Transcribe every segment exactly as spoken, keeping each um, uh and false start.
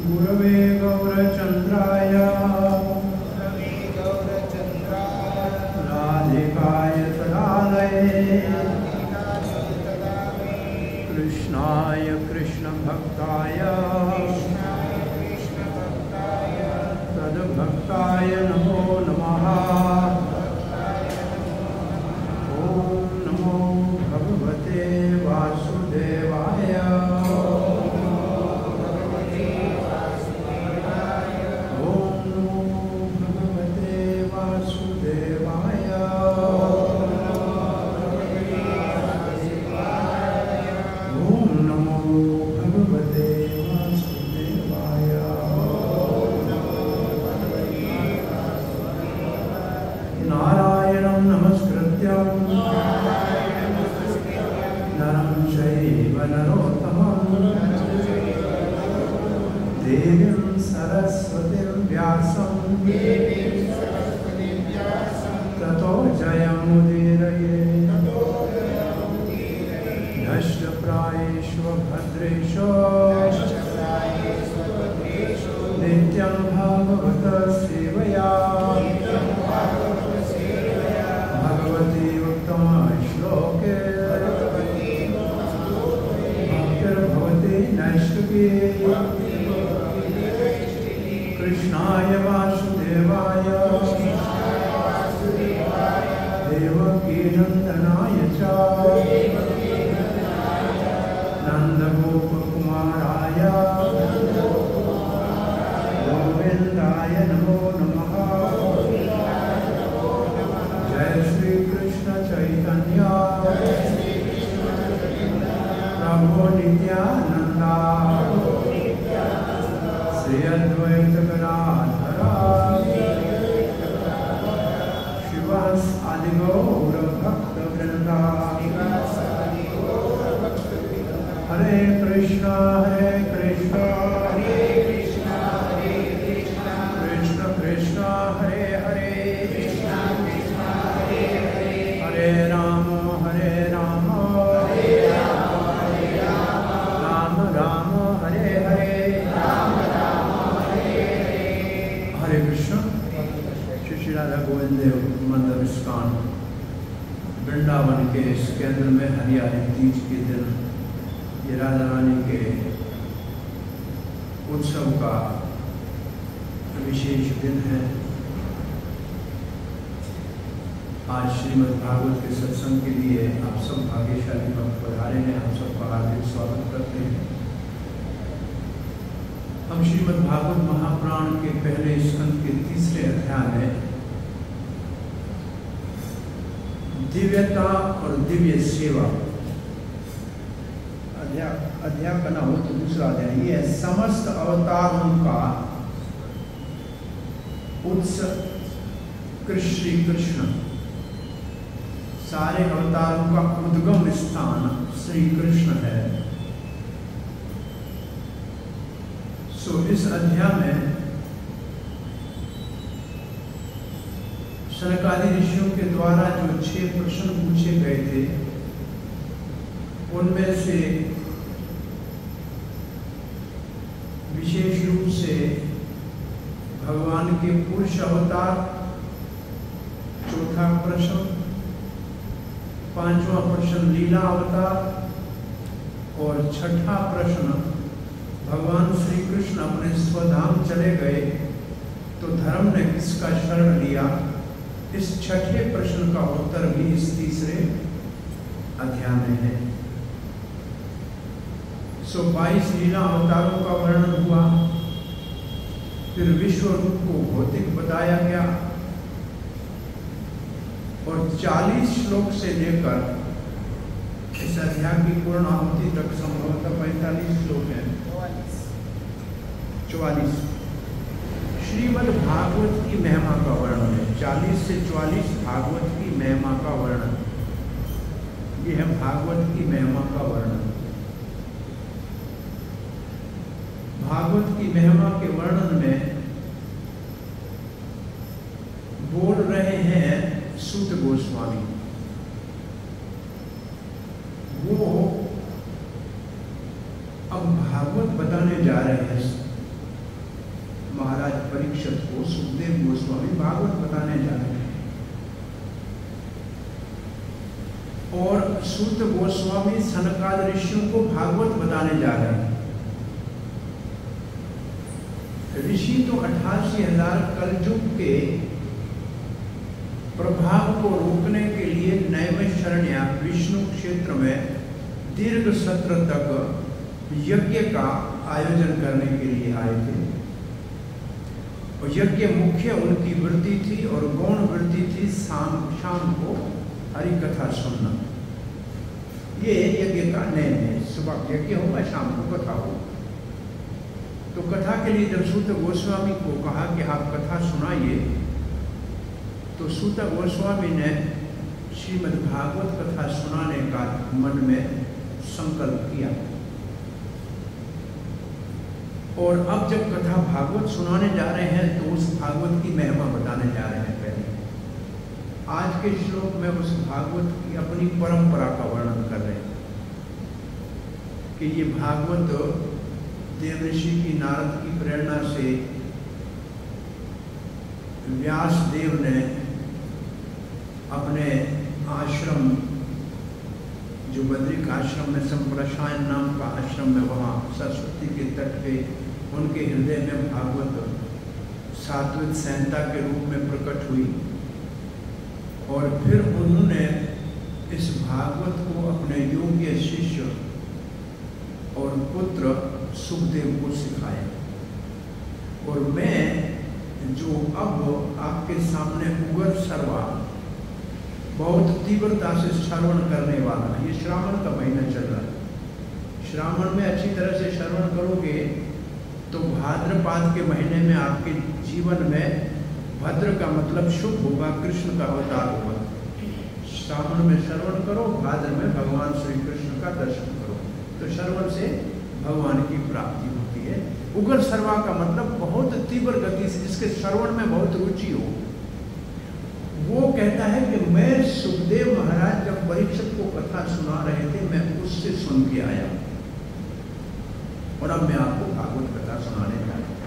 गुरवे गौरचन्द्राय गुरवे गौरचन्द्राय राधिकाय तदालये कृष्णाय कृष्णभक्ताय तद्भक्ताय नमो नमः। ॐ नमो भगवते वासुदेवाय। देवीं सरस्वतीं व्यासं ततो जयमुदीरये। नष्टप्रायेषु भद्रेषु नित्यं भागवत सेवया भगवती उत्तम श्लोके भक्तिर्भवति नैष्ठिकी। कृष्णाय वासुदेवाय देवकी नंदनाय च नंदगोपकुमाराय गोविंदाय नमो नमः। जय श्री कृष्ण चैतन्य प्रभु नित्यानंदा श्री अद्वैत गदाधरा शिवास आदि गौर भक्त वृंदा। हरे कृष्णा हरे कृष्णा कृष्ण कृष्ण हरे हरे हरे राम हरे राम राम राम हरे हरे। हरे कृष्ण। श्री श्री राधा गोविंद देव मंदिर इस्कान वृंदावन के इस केंद्र में हरियाली तीज के दिन ये राधा रानी के उत्सव का विशेष दिन है। आज श्रीमद् भागवत के सत्संग के लिए आप सब भाग्यशाली भक्त पधारे हैं। आप सबका हार्दिक स्वागत करते हैं। हम श्रीमद् भागवत महापुराण के पहले स्कंद के तीसरे अध्याय में दिव्यता और दिव्य सेवा अध्याय अध्याय बना हो तो दूसरा अध्याय ये है समस्त अवतारों का उत्सव श्री कृष्ण। सारे अवतारों का उद्गम स्थान श्री कृष्ण है। तो इस अध्याय में शनकादि ऋषियों के द्वारा जो छह प्रश्न पूछे गए थे उनमें से विशेष रूप से भगवान के पुरुष अवतार चौथा प्रश्न, पांचवा प्रश्न लीला अवतार और छठा प्रश्न भगवान श्री कृष्ण अपने स्वधाम चले गए तो धर्म ने किसका शरण लिया। इस छठे प्रश्न का उत्तर भी इस तीसरे अध्याय में है। सो बाईस लीला अवतारों का वर्णन हुआ, फिर विश्व रूप को भौतिक बताया गया और चालीस श्लोक से लेकर इस अध्याय की पूर्णाहुति तक संभवतः पैंतालीस श्लोक है, चौवालीस श्रीमद् भागवत की महिमा का वर्णन है। चालीस से चौवालीस भागवत की महिमा का वर्णन, ये है भागवत की महिमा का वर्णन। भागवत की महिमा के वर्णन में बोल रहे हैं सूत गोस्वामी। वो अब भागवत बताने जा रहे हैं परीक्षित को सुखदेव गोस्वामी भागवत बताने जा रहे हैं। और सूत गोस्वामी सनकादि ऋषियों को भागवत बताने जा रहे हैं। ऋषि तो अठासी हजार कलयुग के प्रभाव को रोकने के लिए नैमिषारण्य विष्णु क्षेत्र में दीर्घ सत्र तक यज्ञ का आयोजन करने के लिए आए थे। और यज्ञ मुख्य उनकी वृत्ति थी और गौण वृत्ति थी शाम शाम को हरि कथा सुनना। ये यज्ञ का नियम है, सुबह यज्ञ होगा, शाम को कथा होगा। तो कथा के लिए जब सूत गोस्वामी को कहा कि आप कथा सुनाइए, तो सूत गोस्वामी ने श्रीमद् भागवत कथा सुनाने का मन में संकल्प किया। और अब जब कथा भागवत सुनाने जा रहे हैं तो उस भागवत की महिमा बताने जा रहे हैं। पहले आज के श्लोक में उस भागवत की अपनी परंपरा का वर्णन कर रहे हैं कि ये भागवत देवऋषि की नारद की प्रेरणा से व्यास देव ने अपने आश्रम, जो बद्रिक आश्रम में संप्रसायन नाम का आश्रम में, वहाँ सरस्वती के तट पे उनके हृदय में भागवत सात्विक संहिता के रूप में प्रकट हुई। और फिर उन्होंने इस भागवत को अपने योग्य शिष्य और पुत्र सुखदेव को सिखाया। और मैं जो अब आपके सामने उगर सर्वा बहुत तीव्रता से श्रवण करने वाला है, ये श्रावण का महीना चल रहा है। श्रावण में अच्छी तरह से श्रवण करोगे तो भाद्रपाद के महीने में आपके जीवन में भद्र का मतलब शुभ होगा, कृष्ण का अवतार होगा। श्रावण में श्रवण करो, भाद्र में भगवान श्री कृष्ण का दर्शन करो, तो श्रवण से भगवान की प्राप्ति होती है। उग्र सर्वा का मतलब बहुत तीव्र गति से, जिसके श्रवण में बहुत रुचि हो। वो कहता है कि मैं सुखदेव महाराज जब परीक्षित को कथा सुना रहे थे, मैं उससे सुन के आया और अब मैं आपको भागवत कथा सुनाने जा रहा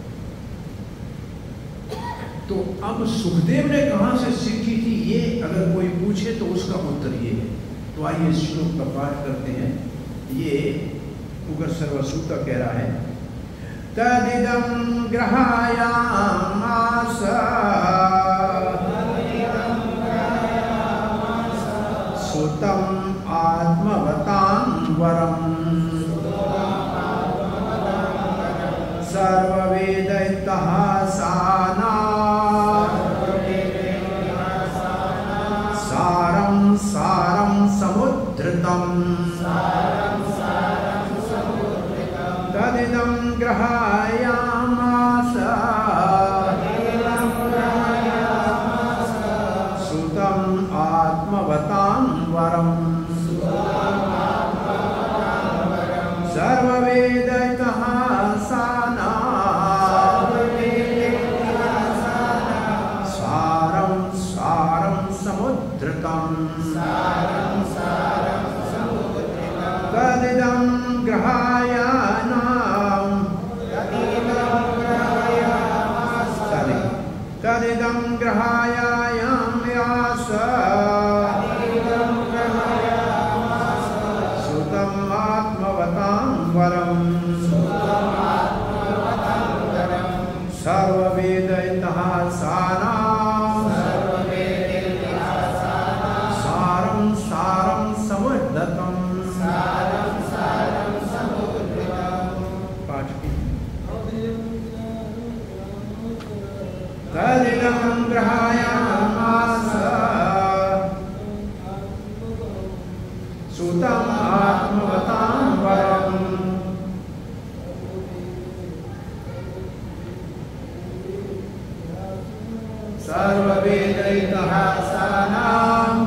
हूं। तो अब सुखदेव ने कहां से सीखी थी, ये अगर कोई पूछे तो उसका उत्तर ये है। तो आइए श्लोक का पाठ करते हैं। ये उग्र सर्वसूता कह रहा है, तदिदं ग्रहायामास सुतम् आत्मवतां वरम् सर्ववेदैतः साना सारं सारं समुद्धृतम् तदिदं ग्रहायामास सुतम् आत्मवतां वरम् सर्ववेदैतः साना सारं सारं समुद्धृतम् तदिदं ग्रहायानां तदिदं ग्रहायायाम्यास सुतम् आत्मवतां वरम् सर्ववेदैतः साना सारं सारं समुद्धृतम् तदिदं ग्रहायामास सुतम् आत्मवतां वरम् सर्ववेदैतः सानां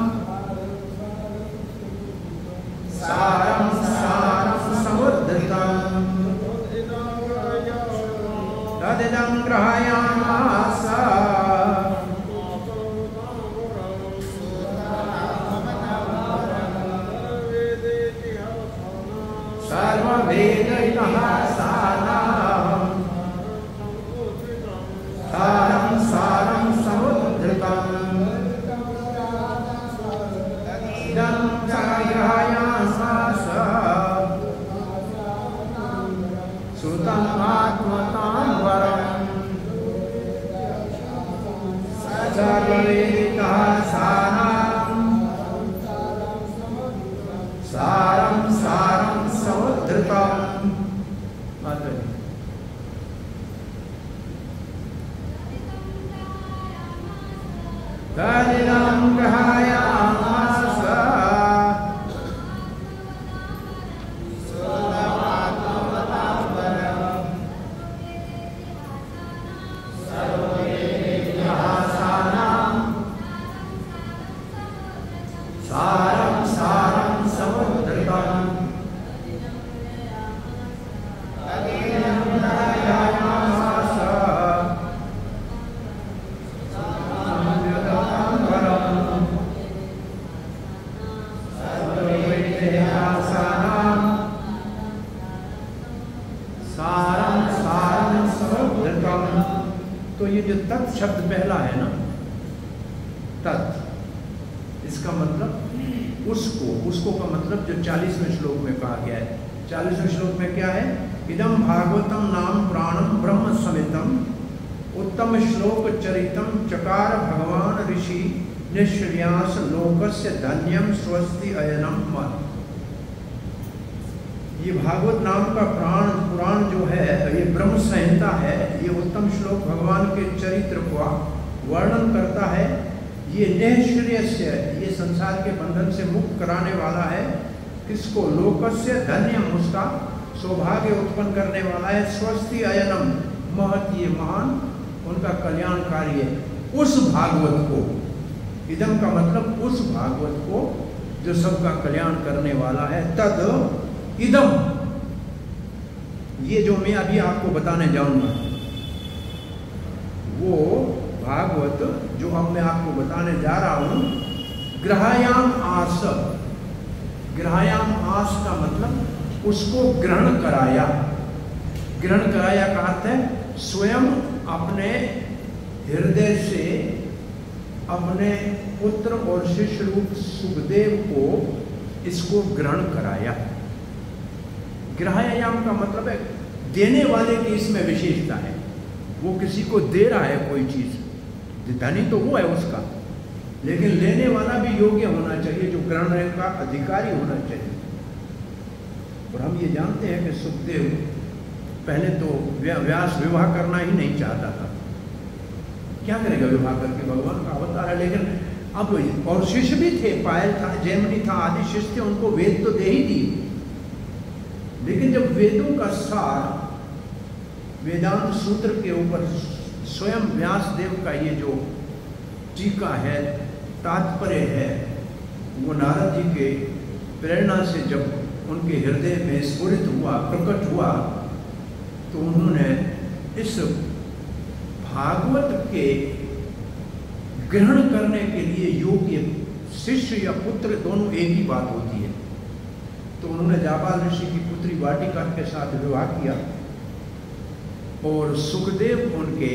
सारं सारं समुद्धृतम् तदिदं ग्रहायामास सर्ववेदैतः सानां सुतमात्मतां वरम् सर्ववेदितः सारं सारं सारं समुद्धृतम्। माता जी तदिदं ग्रहायामास तत् शब्द पहला है ना, तत्, इसका मतलब उसको, उसको का मतलब जो चालीसवें श्लोक में कहा गया है। चालीसवें श्लोक में क्या है? इदम भागवतम नाम प्राणम ब्रह्म समितम उत्तम श्लोक चरितम चकार भगवान ऋषि निश्रियास लोकस्य धन्यम स्वस्ति अयनम मत। ये भागवत नाम का प्राण पुराण जो है, ये ब्रह्म संहिता है। ये उत्तम श्लोक भगवान के चरित्र का वर्णन करता है। ये निःश्रेयस्य, ये संसार के बंधन से मुक्त कराने वाला है। किसको? लोकस्य धन्यम, उसका सौभाग्य उत्पन्न करने वाला है। स्वस्ति अयनम, महत, ये महान, उनका कल्याणकारी है। उस भागवत को, इदम का मतलब उस भागवत को जो सबका कल्याण करने वाला है। तद इदम, ये जो मैं अभी आपको बताने जाऊंगा, वो भागवत जो अब मैं आपको बताने जा रहा हूं, ग्रहायाम आस, ग्रहायाम आस का मतलब उसको ग्रहण कराया। ग्रहण कराया का अर्थ है स्वयं अपने हृदय से अपने पुत्र और शिष्य रूप सुखदेव को इसको ग्रहण कराया। ग्रहायाम का मतलब है देने वाले की इसमें विशेषता है। वो किसी को दे रहा है कोई चीज, धनी तो वो है उसका, लेकिन लेने वाला भी योग्य होना चाहिए, जो ग्रहण का अधिकारी होना चाहिए। और हम ये जानते हैं कि सुखदेव पहले तो व्यास विवाह करना ही नहीं चाहता था। क्या करेगा विवाह करके, भगवान का अवतार है। लेकिन अब और शिष्य भी थे, पायल था, जैमिनी था, आदि शिष्य थे, उनको वेद तो दे ही दिए। लेकिन जब वेदों का सार, वेदांत सूत्र के ऊपर स्वयं व्यास देव का ये जो टीका है, तात्पर्य है, वो नारद जी के प्रेरणा से जब उनके हृदय में स्फुरित हुआ, प्रकट हुआ, तो उन्होंने इस भागवत के ग्रहण करने के लिए योग्य शिष्य या पुत्र दोनों एक ही बात होती है। तो उन्होंने जाबाल ऋषि की पुत्री वाटिका के साथ विवाह किया और सुखदेव उनके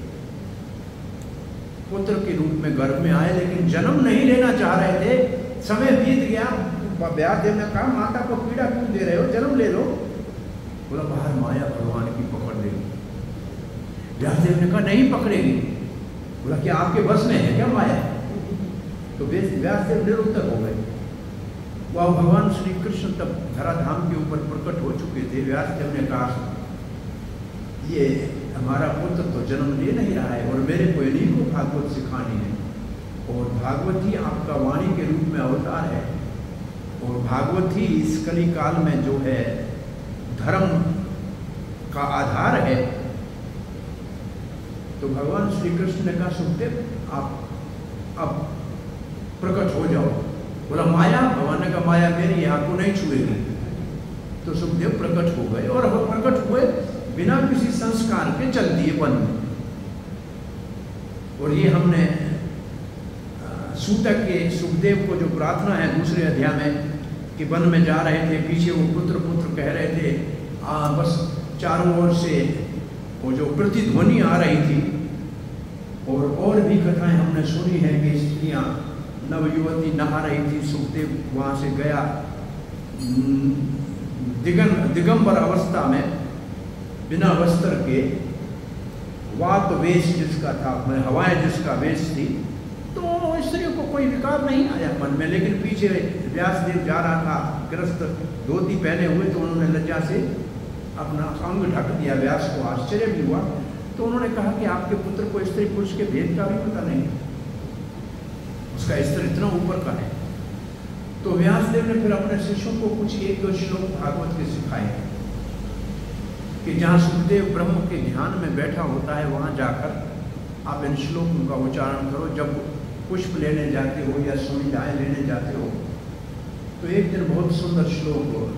पुत्र के रूप में गर्भ में आए, लेकिन जन्म नहीं लेना चाह रहे थे। समय बीत गया, व्यासदेव ने कहा माता को पीड़ा क्यों दे रहे हो, जन्म ले लो। बोला बाहर माया भगवान की पकड़ लेगी। व्यासदेव ने कहा नहीं पकड़ेगी। बोला क्या आपके बस में है क्या माया? तो व्यासदेव निरुत्तर हो गए। वह भगवान श्री कृष्ण तब धराधाम के ऊपर प्रकट हो चुके थे। व्यासदेव ने कहा ये हमारा पुत्र तो जन्म ले नहीं रहा है और मेरे को इन्हीं को भागवत सिखानी है, और भागवत ही आपका वाणी के रूप में अवतार है, और भागवत ही इस कली काल में जो है धर्म का आधार है। तो भगवान श्री कृष्ण ने कहा सुखदेव आप अब प्रकट हो जाओ। बोला माया? भगवान ने कहा माया मेरी है, आपको नहीं छुएगी। तो सुखदेव प्रकट हो गए और वो प्रकट हुए बिना किसी संस्कार के चल दिए वन में। और ये हमने सूतक के सुखदेव को जो प्रार्थना है दूसरे अध्याय में कि वन में जा रहे थे, पीछे वो पुत्र पुत्र कह रहे थे, आ, बस चारों ओर से वो जो प्रतिध्वनि आ रही थी। और और भी कथाएं हमने सुनी है कि स्त्रियां नवयुवती नहा रही थी, सुखदेव वहाँ से गया दिगं दिगंबर अवस्था में, बिना वस्त्र के, वात वेश जिसका था, हवाएं जिसका वेश थी, तो स्त्री को कोई विकार नहीं आया मन में। लेकिन पीछे व्यासदेव जा रहा था, ग्रस्त धोती पहने हुए, तो उन्होंने लज्जा से अपना अंग ढक दिया। व्यास को आश्चर्य भी हुआ, तो उन्होंने कहा कि आपके पुत्र को स्त्री पुरुष के भेद का भी पता नहीं, उसका स्तर इतना ऊपर का है। तो व्यासदेव ने फिर अपने शिष्यों को कुछ एक दो श्लोक भागवत के सिखाए कि जहाँ सुखदेव ब्रह्म के ध्यान में बैठा होता है, वहाँ जाकर आप इन श्लोकों का उच्चारण करो। जब पुष्प लेने जाते हो या सुविधाएं लेने जाते हो, तो एक दिन बहुत सुंदर श्लोक हो,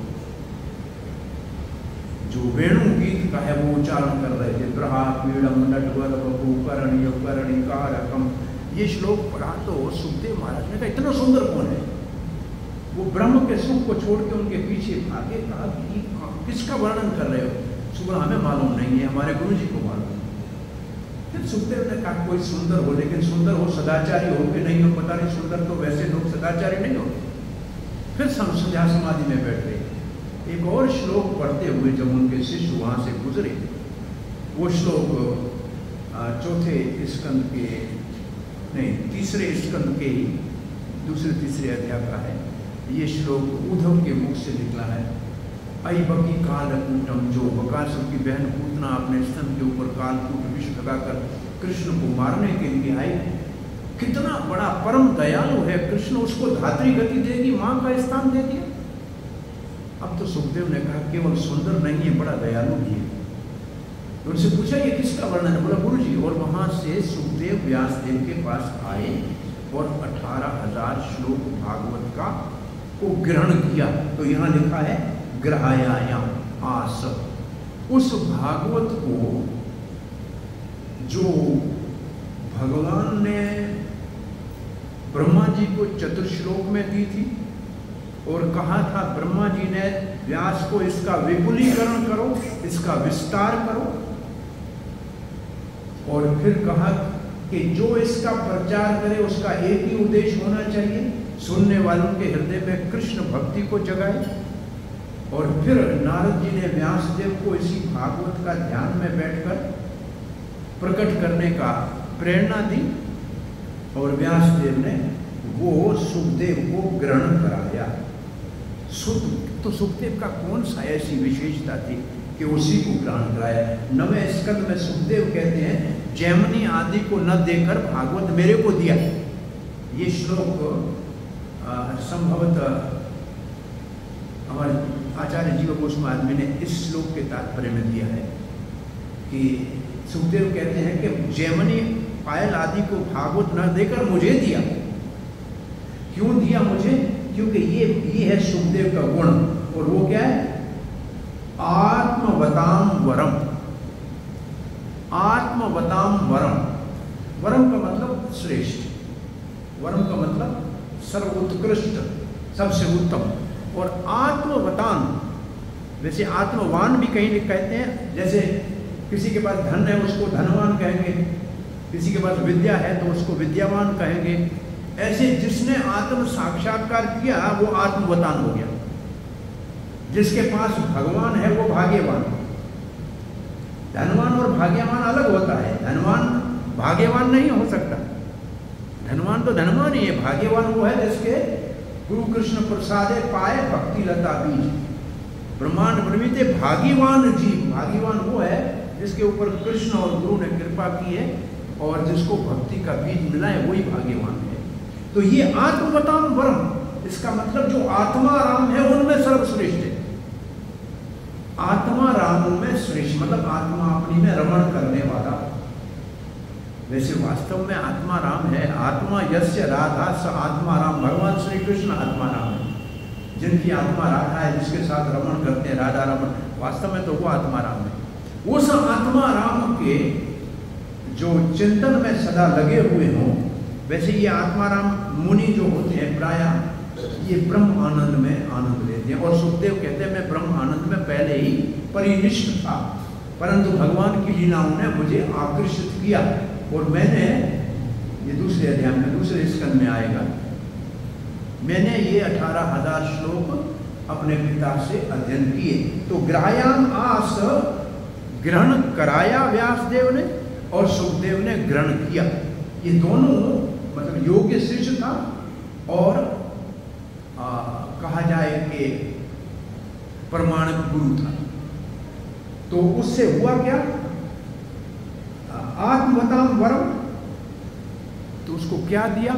जो वेणु गीत का है, वो उच्चारण कर रहे थे। ब्रहा पीड़म नटवर बहू करणीय करणिकारकम, ये श्लोक पढ़ा तो सुखदेव महाराज ने कहा इतना सुंदर कौन है? वो ब्रह्म के सुख को छोड़ के उनके पीछे भागे। कहा कि किसका वर्णन कर रहे हो? सुबह हमें मालूम नहीं है, हमारे गुरु जी को मालूम। फिर सुखदेव ने कहा कोई सुंदर हो, लेकिन सुंदर हो सदाचारी हो कि नहीं हो पता नहीं, सुंदर तो वैसे लोग सदाचारी नहीं होते। फिर संध्या समाधि में बैठ गए। एक और श्लोक पढ़ते हुए जब उनके शिष्य वहां से गुजरे, वो श्लोक चौथे स्कंद के नहीं तीसरे स्कंद के ही दूसरे तीसरे अध्याय का है। ये श्लोक उद्धव के मुख से निकला है। आई बकी काल कूटम, जो बकासुर की बहन पूतना अपने स्तन के ऊपर कालकूट विष लगाकर कृष्ण को मारने के लिए आई, कितना बड़ा परम दयालु है कृष्ण, उसको धात्री गति देगी, मां का स्थान दे दिया। अब तो सुखदेव ने कहा केवल सुंदर नहीं है, बड़ा दयालु भी है। तो उनसे पूछा ये किसका वर्णन है? बोला गुरु जी। और वहां से सुखदेव व्यासदेव के पास आए और अठारह हजार श्लोक भागवत का को ग्रहण किया। तो यहाँ लिखा है ग्रहायाम आस, उस भागवत को जो भगवान ने ब्रह्मा जी को चतुर्श्लोक में दी थी और कहा था ब्रह्मा जी ने व्यास को इसका विपुलीकरण करो, इसका विस्तार करो, और फिर कहा कि जो इसका प्रचार करे उसका एक ही उद्देश्य होना चाहिए, सुनने वालों के हृदय में कृष्ण भक्ति को जगाए। और फिर नारद जी ने व्यासदेव को इसी भागवत का ध्यान में बैठकर प्रकट करने का प्रेरणा दी, और व्यासदेव ने वो सुखदेव को ग्रहण कराया। सुख तो सुखदेव का कौन सा ऐसी विशेषता थी कि उसी को ग्रहण कराया? नवें स्कंद में सुखदेव कहते हैं जैमिनी आदि को न देकर भागवत मेरे को दिया। ये श्लोक संभवतः हमारे आचार्य जीव गोस्वामी ने इस श्लोक के तात्पर्य में दिया है कि सुखदेव कहते हैं कि जैमिनी पायल आदि को भागवत न देकर मुझे दिया। क्यों दिया मुझे? क्योंकि ये ये है सुखदेव का गुण, और वो क्या है? आत्मवताम वरम। आत्मवताम वरम, वरम का मतलब श्रेष्ठ, वरम का मतलब सर्वोत्कृष्ट, सबसे उत्तम। और आत्मवतान, वैसे आत्मवान भी कहीं कहते हैं, जैसे किसी के पास धन है उसको धनवान कहेंगे, किसी के पास विद्या है तो उसको विद्यावान कहेंगे। ऐसे जिसने आत्म साक्षात्कार किया वो आत्मवतान हो गया। जिसके पास भगवान है वो भाग्यवान। धनवान और भाग्यवान अलग होता है, धनवान भाग्यवान नहीं हो सकता। धनवान तो धनवान ही है, भाग्यवान वो है जिसके गुरु कृष्ण प्रसादे पाए भक्ति लता बीज। ब्रह्मांड ब्रह्मीते भाग्यवान जीव, भाग्यवान वो है जिसके ऊपर कृष्ण और गुरु ने कृपा की है और जिसको भक्ति का बीज मिला है, वही भाग्यवान है। तो ये आत्मवताम वरम, इसका मतलब जो आत्मा राम है उनमें सर्वश्रेष्ठ है। आत्मा राम में श्रेष्ठ मतलब आत्मा अपनी में रमण करने वाला। वैसे वास्तव में आत्मा राम है। आत्मा यस्य राधा स आत्मा राम, भगवान श्री कृष्ण आत्मा राम है। जिनकी आत्मा राधा है, जिसके साथ रमण करते हैं, राधा रमण, वास्तव में तो वो आत्मा राम है। उस आत्मा राम के जो चिंतन में सदा लगे हुए हों, वैसे ये आत्माराम मुनि जो होते हैं प्रायः ये ब्रह्म आनंद में आनंद लेते हैं। और सुखदेव कहते हैं मैं ब्रह्म आनंद में पहले ही परिनिष्ठ था, परंतु भगवान की लीलाओं ने मुझे आकर्षित किया और मैंने, ये दूसरे अध्याय में दूसरे स्कंद में आएगा, मैंने ये अठारह हजार श्लोक अपने पिता से अध्ययन किए। तो ग्राह्याम आस ग्रहण कराया व्यासदेव ने और सुखदेव ने ग्रहण किया। ये दोनों मतलब योग्य शिष्य था और आ, कहा जाए कि प्रमाणिक गुरु था। तो उससे हुआ क्या? आत्मवताम वरम, तो उसको क्या दिया?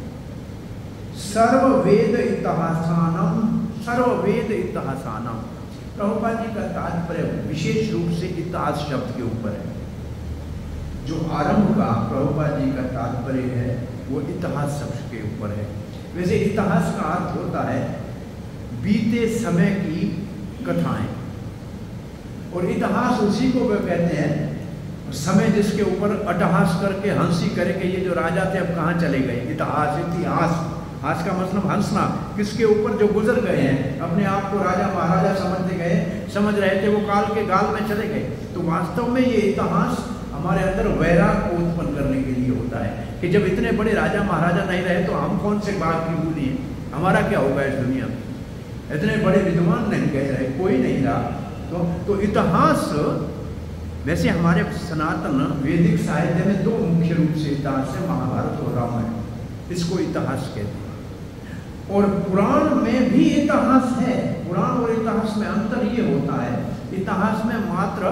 सर्ववेद इतिहासानम, सर्ववेद इतिहासानम। प्रभुपाद जी का तात्पर्य विशेष रूप से इतिहास शब्द के ऊपर है। जो आरंभ का प्रभुपाद जी का तात्पर्य है वो इतिहास शब्द के ऊपर है। वैसे इतिहास का अर्थ होता है बीते समय की कथाएं, और इतिहास उसी को वे कहते हैं समय जिसके ऊपर अटहास करके हंसी करे कि ये जो राजा थे अब कहाँ चले गए। इतिहास, इतिहास, हास का मतलब हंसना, किसके ऊपर जो गुजर गए हैं, अपने आप को राजा महाराजा समझते गए, समझ रहे थे, वो काल के गाल में चले गए। तो वास्तव में ये इतिहास हमारे अंदर वैराग को उत्पन्न करने के लिए होता है कि जब इतने बड़े राजा महाराजा नहीं रहे तो हम कौन से बात की भूली है, हमारा क्या होगा इस दुनिया में। इतने बड़े विद्वान नहीं कह रहे, कोई नहीं रहा। तो, तो इतिहास, वैसे हमारे सनातन वैदिक साहित्य में दो मुख्य रूप से इतिहास है, महाभारत और रामायण, इसको इतिहास कहते हैं। और पुराण में भी इतिहास है। पुराण और इतिहास में अंतर ये होता है, इतिहास में मात्र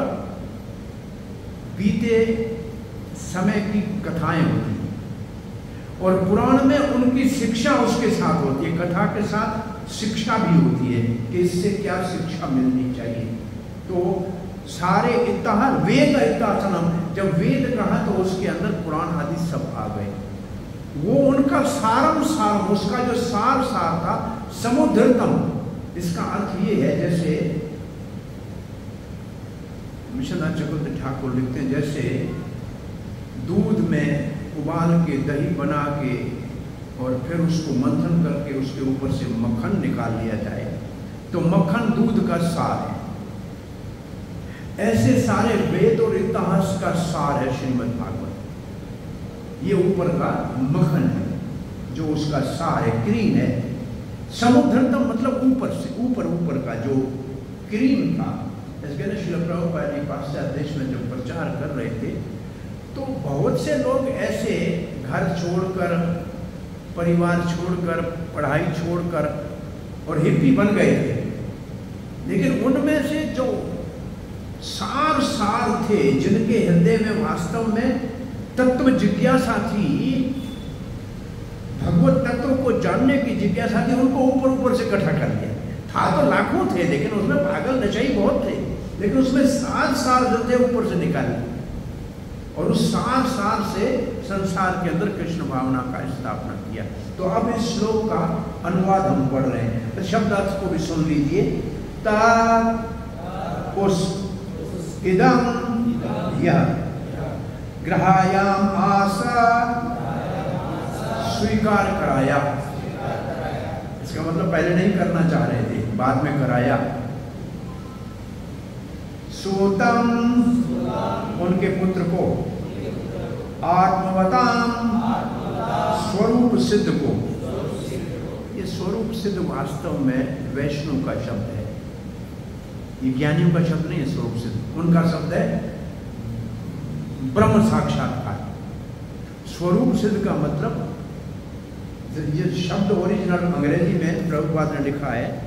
बीते समय की कथाएं होती हैं और पुराण में उनकी शिक्षा उसके साथ होती है, कथा के साथ शिक्षा भी होती है कि इससे क्या शिक्षा मिलनी चाहिए। तो सारे इतिहास, वेद इतिहासनम, जब वेद कहा तो उसके अंदर पुराण आदि सब आ गए। वो उनका सारम सारम, उसका जो सार सार था, समुद्रतम। इसका अर्थ ये है, जैसे मिशननाथ चक्रवर्ती ठाकुर लिखते हैं, जैसे दूध में उबाल के दही बना के और फिर उसको मंथन करके उसके ऊपर से मक्खन निकाल लिया जाए तो मक्खन दूध का सार है। ऐसे सारे वेद और इतिहास का सार है श्रीमद् भागवत। ये ऊपर का मक्खन है जो उसका सार है, क्रीम है। समुद्रतम मतलब ऊपर से, ऊपर ऊपर का जो क्रीम था। इसके श्रील प्रभुपाद जी पाश्चात्य देश में जब प्रचार कर रहे थे तो बहुत से लोग ऐसे घर छोड़कर, परिवार छोड़कर, पढ़ाई छोड़कर और हिप्पी बन गए थे, लेकिन उनमें से जो सार सार थे, जिनके हृदय में वास्तव में तत्व जिज्ञासा थी, भगवत तत्व को जानने की जिज्ञासा थी, उनको ऊपर ऊपर से इकट्ठा कर लिया। था तो लाखों थे, लेकिन उसमें पागल नशाई बहुत थे, लेकिन उसमें सार सार जो थे ऊपर से निकाले और उस सार सार से संसार के अंदर कृष्ण भावना का स्थापना किया। तो अब इस श्लोक का अनुवाद हम पढ़ रहे हैं, तो शब्द अर्थ को भी सुन लीजिए। ता उस इदम यह ग्रहायाम आशा स्वीकार कराया। इसका मतलब पहले नहीं करना चाह रहे थे, बाद में कराया। सूतम उनके पुत्र को, आत्मवताम स्वरूप सिद्ध को। ये स्वरूप सिद्ध वास्तव में वैष्णव का शब्द है, ये ज्ञानियों का शब्द नहीं है। स्वरूप सिद्ध उनका शब्द है, ब्रह्म साक्षात्कार। स्वरूप सिद्ध का मतलब, ये शब्द ओरिजिनल अंग्रेजी में प्रभुपाद ने लिखा है,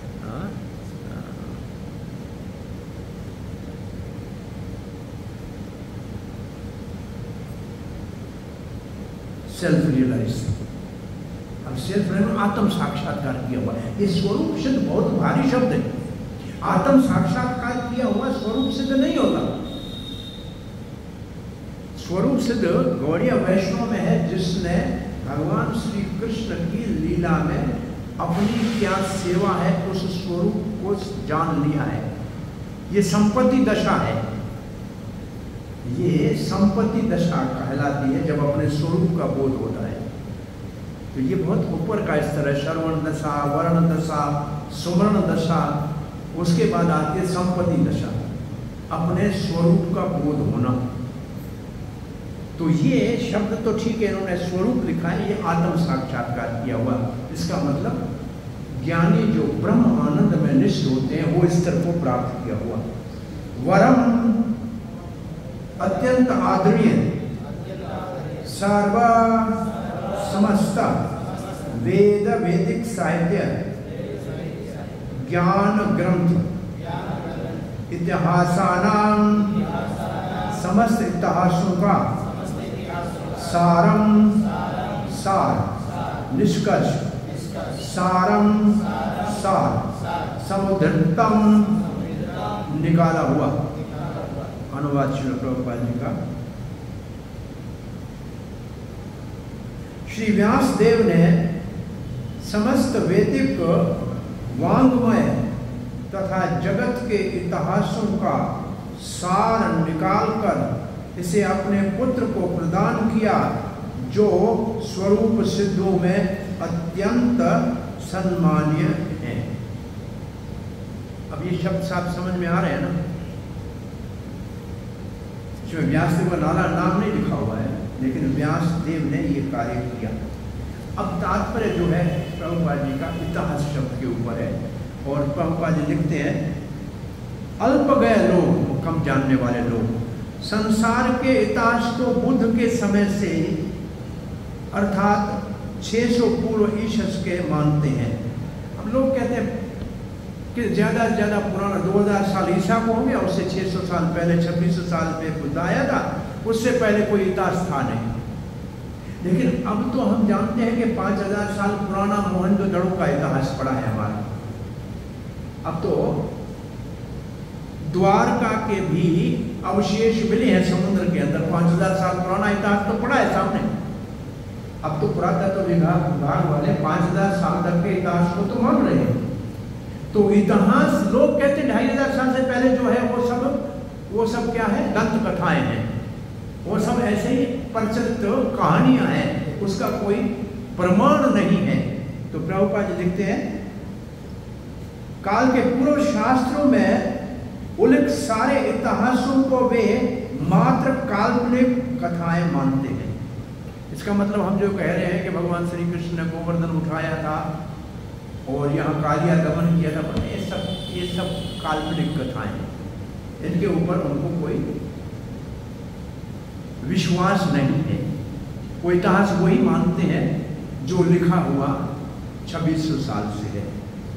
सेल्फ रियलाइज। अब सेल्फ रियलाइज आत्म साक्षात्कार किया हुआ है। ये स्वरूप सिद्ध बहुत भारी शब्द है। आत्म साक्षात्कार किया हुआ स्वरूप सिद्ध नहीं होता। स्वरूप सिद्ध गौड़ीय वैष्णव में है, जिसने भगवान श्री कृष्ण की लीला में अपनी क्या सेवा है उस स्वरूप को जान लिया है। ये संपत्ति दशा है, ये संपत्ति दशा कहलाती है जब अपने स्वरूप का बोध होता है। तो ये बहुत ऊपर का स्तर है। श्रवण दशा, वर्ण दशा, सुवर्ण दशा, उसके बाद आती है संपत्ति दशा, अपने स्वरूप का बोध होना। तो ये शब्द तो ठीक है, इन्होंने स्वरूप लिखा है, ये आत्म साक्षात्कार किया हुआ। इसका मतलब ज्ञानी जो ब्रह्म आनंद में निष्ठ होते हैं वो स्तर को प्राप्त किया हुआ। वरम अत्यंत आदरणीय सर्व समस्त वेद वैदिक साहित्य ज्ञान ग्रंथ इतिहासानां समस्त इतिहासों का सारम सार निष्कर्ष सारम सार समुद्रतम निकाला हुआ अनुवाद श्री प्रभुपाद जी का। श्री व्यासदेव ने समस्त वैदिक वांग्मय तथा जगत के इतिहासों का सार निकालकर इसे अपने पुत्र को प्रदान किया, जो स्वरूप सिद्धों में अत्यंत सम्मानीय है। अब ये शब्द साफ समझ में आ रहे हैं ना? इसमें व्यासदेव का नाला नाम नहीं लिखा हुआ है, लेकिन व्यासदेव ने ये कार्य किया। अब तात्पर्य जो है प्रभुपाद जी का इतिहास शब्द के ऊपर है, और प्रभुपाद जी लिखते हैं अल्पज्ञ लोग, कम जानने वाले लोग, संसार के इतिहास को बुद्ध के समय से अर्थात छह सौ पूर्व ईशस के मानते हैं। अब लोग कहते हैं कि ज़्यादा से ज़्यादा पुराना दो हज़ार साल ईसा को हो गया, उससे छह सौ साल पहले छब्बीस सौ साल पे बुद्ध आया था, उससे पहले कोई इतिहास था नहीं। लेकिन अब तो हम जानते हैं कि पाँच हज़ार साल पुराना मोहनजोदड़ो का इतिहास पड़ा है हमारा। अब तो द्वारका के भी अवशेष मिले हैं समुद्र के अंदर, पाँच हजार साल पुराना इतिहास तो पड़ा है सामने। अब तो पुरातत्व विभाग विभाग वाले पाँच हजार साल तक के इतिहास को तो मान रहे हैं। तो इतिहास लोग कहते हैं ढाई हजार साल से पहले जो है वो सब वो सब क्या है, दंत कथाएं हैं, वो सब ऐसे ही प्रचलित कहानियां हैं, उसका कोई प्रमाण नहीं है। तो प्रभुपाद जी लिखते हैं काल के पूर्व शास्त्रों में उल्लेख सारे इतिहासों को वे मात्र काल्पनिक कथाएं मानते हैं। इसका मतलब हम जो कह रहे हैं कि भगवान श्री कृष्ण ने गोवर्धन उठाया था और यहाँ कालिया दमन किया था, ये सब ये सब काल्पनिक कथाएं हैं, इनके ऊपर उनको कोई विश्वास नहीं है। वो इतिहास वही मानते हैं जो लिखा हुआ छब्बीस सौ साल से है।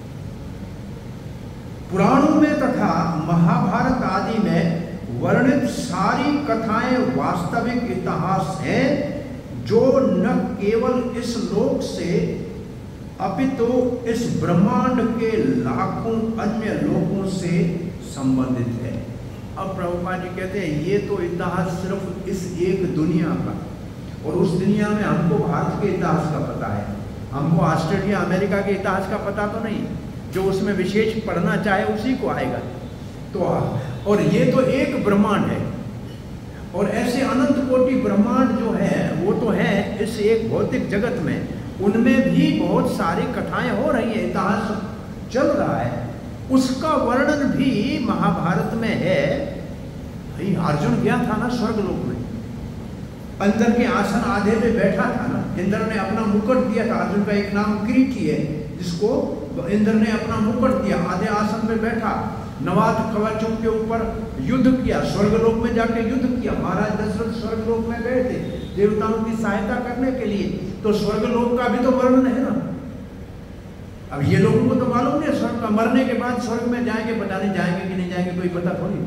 पुराणों में तथा महाभारत आदि में वर्णित सारी कथाएं वास्तविक इतिहास हैं, जो न केवल इस लोक से अपितु इस ब्रह्मांड के लाखों अन्य लोकों से संबंधित है। अब प्रभुपाद जी कहते हैं ये तो इतिहास सिर्फ इस एक दुनिया का, और उस दुनिया में हमको भारत के इतिहास का पता है, हमको ऑस्ट्रेलिया अमेरिका के इतिहास का पता तो नहीं। जो उसमें विशेष पढ़ना चाहे उसी को आएगा। तो और ये तो एक ब्रह्मांड है, और ऐसे अनंत कोटि ब्रह्मांड जो है वो तो है इस एक भौतिक जगत में, उनमें भी बहुत सारी कथाएं हो रही है, इतिहास चल रहा है, उसका वर्णन भी महाभारत में है। भाई अर्जुन गया था ना स्वर्गलोक में, अंदर के आसन आधे पे बैठा था ना, इंद्र ने अपना मुकुट दिया था, अर्जुन का एक नाम किरीटी है जिसको इंद्र ने अपना मुकुट दिया, आधे आसन पे बैठा, नवाद कवचों के ऊपर युद्ध किया, स्वर्गलोक में जाके युद्ध किया। महाराज दशरथ स्वर्गलोक में गए थे देवताओं की सहायता करने के लिए, तो स्वर्गलोक का भी तो वर्णन है ना। अब ये लोगों को तो मालूम नहीं स्वर्ग का, मरने के बाद स्वर्ग में जाएंगे, पता नहीं जाएंगे कि नहीं जाएंगे, कोई पता थोड़ी।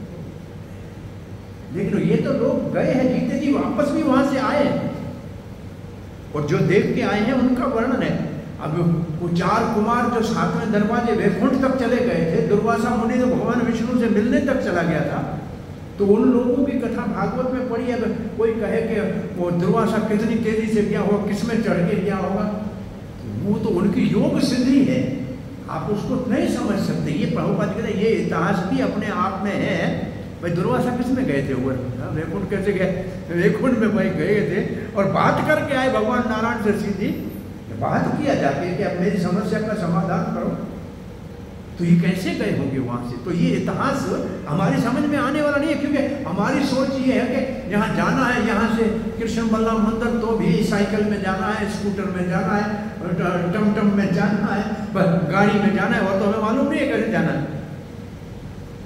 लेकिन ये तो लोग गए हैं जीते जी, वापस भी वहां से आए, और जो देख के आए हैं उनका वर्णन है। अब वो चार कुमार जो सातवें दरवाजे वैकुंठ तक चले गए थे, दुर्वासा मुनि तो भगवान विष्णु से मिलने तक चला गया था, तो उन लोगों की कथा भागवत में पढ़ी है। कोई कहे कि वो दुर्वासा कितनी तेजी से गया होगा, किसमें चढ़ के गया होगा, वो तो उनकी योग सिद्धि है, आप उसको नहीं समझ सकते। ये प्रभुपाद कहते हैं ये इतिहास भी अपने आप में है। भाई दुर्वासा किस में गए थे ऊपर, वैकुंठ कैसे गए, वैकुंठ में भाई गए थे और बात करके आए भगवान नारायण से सीधी बात किया जाके कि अब मेरी समस्या का समाधान करो, तो ये कैसे गए होंगे वहां से। तो ये इतिहास हमारी समझ में आने वाला नहीं है, क्योंकि हमारी सोच ये है कि यहाँ जाना है, यहाँ से कृष्ण बलराम मंदिर तो भी साइकिल में जाना है, स्कूटर में जाना है, टमटम में जाना है, गाड़ी में जाना है, और तो हमें मालूम नहीं है कैसे जाना है।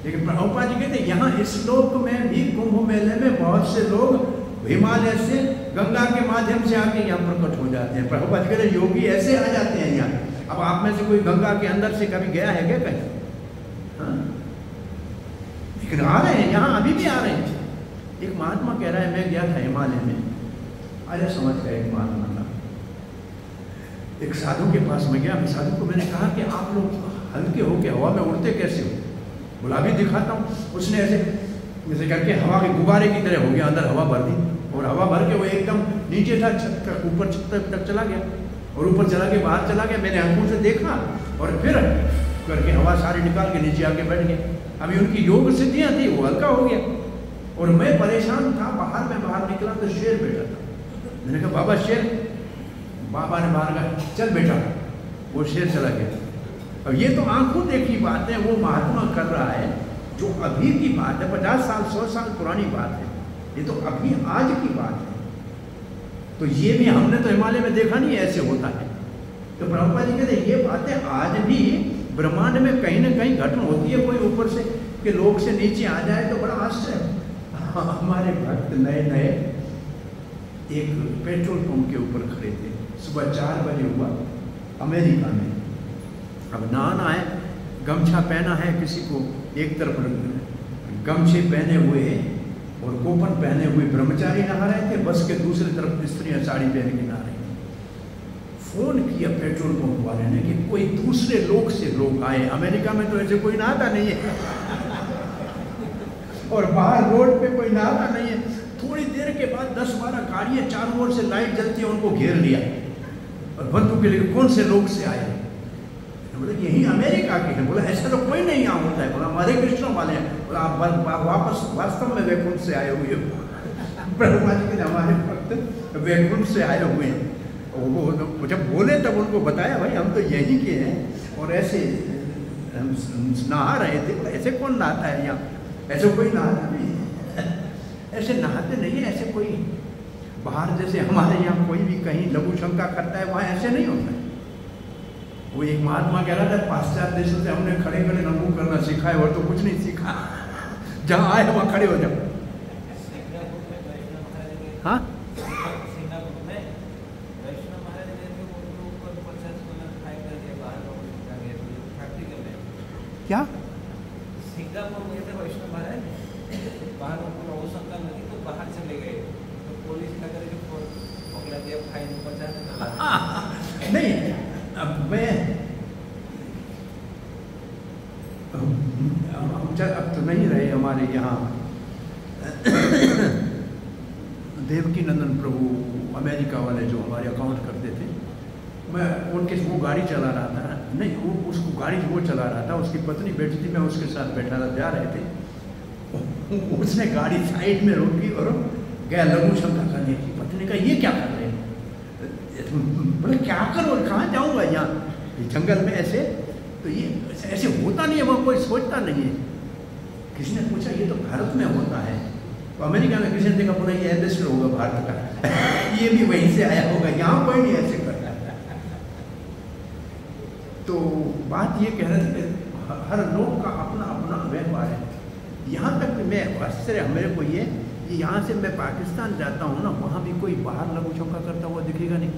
लेकिन प्रभुपाद जी कहते यहाँ इस लोक में भी कुंभ मेले में बहुत से लोग हिमालय से गंगा के माध्यम से आके यहाँ प्रकट हो जाते हैं। प्रभुपाद जी कहते योगी ऐसे आ जाते हैं यहाँ। अब आप में से कोई गंगा के अंदर से कभी गया है क्या कहीं? हाँ? लेकिन आ रहे हैं यहाँ, अभी भी आ रहे हैं। एक महात्मा कह रहा है मैं गया था हिमालय में, अरे समझ गया एक महात्मा था, एक साधु के पास में गया। साधु को मैंने कहा कि आप लोग हल्के होके हवा में उड़ते कैसे हो? बोला भी दिखाता हूँ। उसने ऐसे जैसे करके हवा के गुब्बारे की तरह हो गया, अंदर हवा भर दी और हवा भर के वो एकदम नीचे था, छत तक ऊपर छत तक चला गया और ऊपर चला के बाहर चला गया। मैंने आंखों से देखा और फिर करके हवा सारी निकाल के नीचे आके बैठ गया। अभी उनकी योग सिद्धियाँ थी, वो हल्का हो गया और मैं परेशान था। बाहर में बाहर निकला तो शेर बैठा था। मैंने कहा बाबा शेर, बाबा ने बाहर कहा चल बेटा, वो शेर चला गया। अब ये तो आंखों देखी बात है, वो महात्मा कर रहा है जो अभी की बात है, पचास साल सौ साल पुरानी बात है, ये तो अभी आज की बात है। तो ये भी हमने तो हिमालय में देखा नहीं ऐसे होता है। तो प्रभुपाद जी कहते ये बातें आज भी ब्रह्मांड में कहीं ना कहीं घटना होती है। कोई ऊपर से के लोग से नीचे आ जाए तो बड़ा आश्चर्य। हमारे भक्त नए नए एक पेट्रोल पंप के ऊपर खड़े थे, सुबह चार बजे हुआ अमेरिका में। अब नहाना है, गमछा पहना है, किसी को एक तरफ गमछे पहने हुए और कोपन पहने हुए ब्रह्मचारी नहा रहे थे, बस के दूसरी तरफ स्त्रियां साड़ी पहन के नहा रही थी। फोन किया पेट्रोल पंप वाले ने कि कोई दूसरे लोग से लोग आए। अमेरिका में तो ऐसे कोई नहाता नहीं है और बाहर रोड पे कोई नहाता नहीं है। थोड़ी देर के बाद दस बारह गाड़ियां चारों ओर से लाइट जलती है, उनको घेर लिया और बंदूक के लिए कौन से लोग से आए? बोले यही अमेरिका के हैं। बोला ऐसा तो कोई नहीं यहाँ होता है। बोला हमारे कृष्ण वाले हैं। बोला आप वापस वास्तव में वैकुंठ से आए हुए हो। प्रभुपाद जी के हमारे भक्त वैकुंठ से आए हुए हैं। वो जब बोले तब उनको बताया भाई हम तो यही के हैं और ऐसे हम नहा रहे थे। बोला ऐसे कौन नहाता है यहाँ? ऐसे कोई नहाता नहीं है, ऐसे नहाते नहीं है। ऐसे कोई बाहर जैसे हमारे यहाँ कोई भी कहीं लघु शंका करता है, वहाँ ऐसे नहीं होता है। वो एक महात्मा कह रहा था पाश्चात्य देशों से हमने खड़े खड़े नमू करना सीखा है और तो कुछ नहीं सीखा। जहाँ आए वहाँ खड़े हो जाओ। हाँ क्या सिंगापुर में थे वैष्णव महाराज, बाहर उनको अवसंका लगी तो बाहर चले गए तो पुलिस नगर के पकड़ा दिया, फाइन पचास। नहीं अब मैं अब तो नहीं रहे हमारे यहाँ देवकी नंदन प्रभु अमेरिका वाले जो हमारे अकाउंट करते थे। मैं उनके वो गाड़ी चला रहा था, नहीं वो उसको गाड़ी वो चला रहा था, उसकी पत्नी बैठी थी, मैं उसके साथ बैठा था, जा रहे थे। उसने गाड़ी साइड में रोकी और गया लघु शंका करने की। पत्नी का ये क्या कर रहे हैं? बोले क्या करो, कहाँ जाऊँगा यहाँ जंगल में ऐसे? तो ये ऐसे होता नहीं है, वहाँ कोई सोचता नहीं है। किसी ने पूछा ये तो भारत में होता है। तो अमेरिका में किसी ने देखा बोला ये एम्बेसडर होगा भारत का ये भी वहीं से आया होगा, यहाँ कोई नहीं ऐसे करता। तो बात ये कह रहे थे हर लोग का अपना अपना व्यवहार है। यहाँ तक मैं आश्चर्य मेरे को ये कि यहाँ से मैं पाकिस्तान जाता हूँ ना, वहाँ भी कोई बाहर लघु शंका करता हुआ दिखेगा नहीं।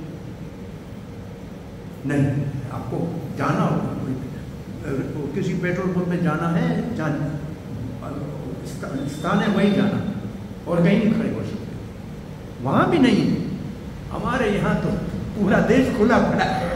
नहीं आपको जाना होगा, किसी पेट्रोल पंप में जाना है, जान स्थान है वहीं जाना और कहीं नहीं खड़े हो सकते। वहाँ भी नहीं। हमारे यहाँ तो पूरा देश खुला पड़ा है।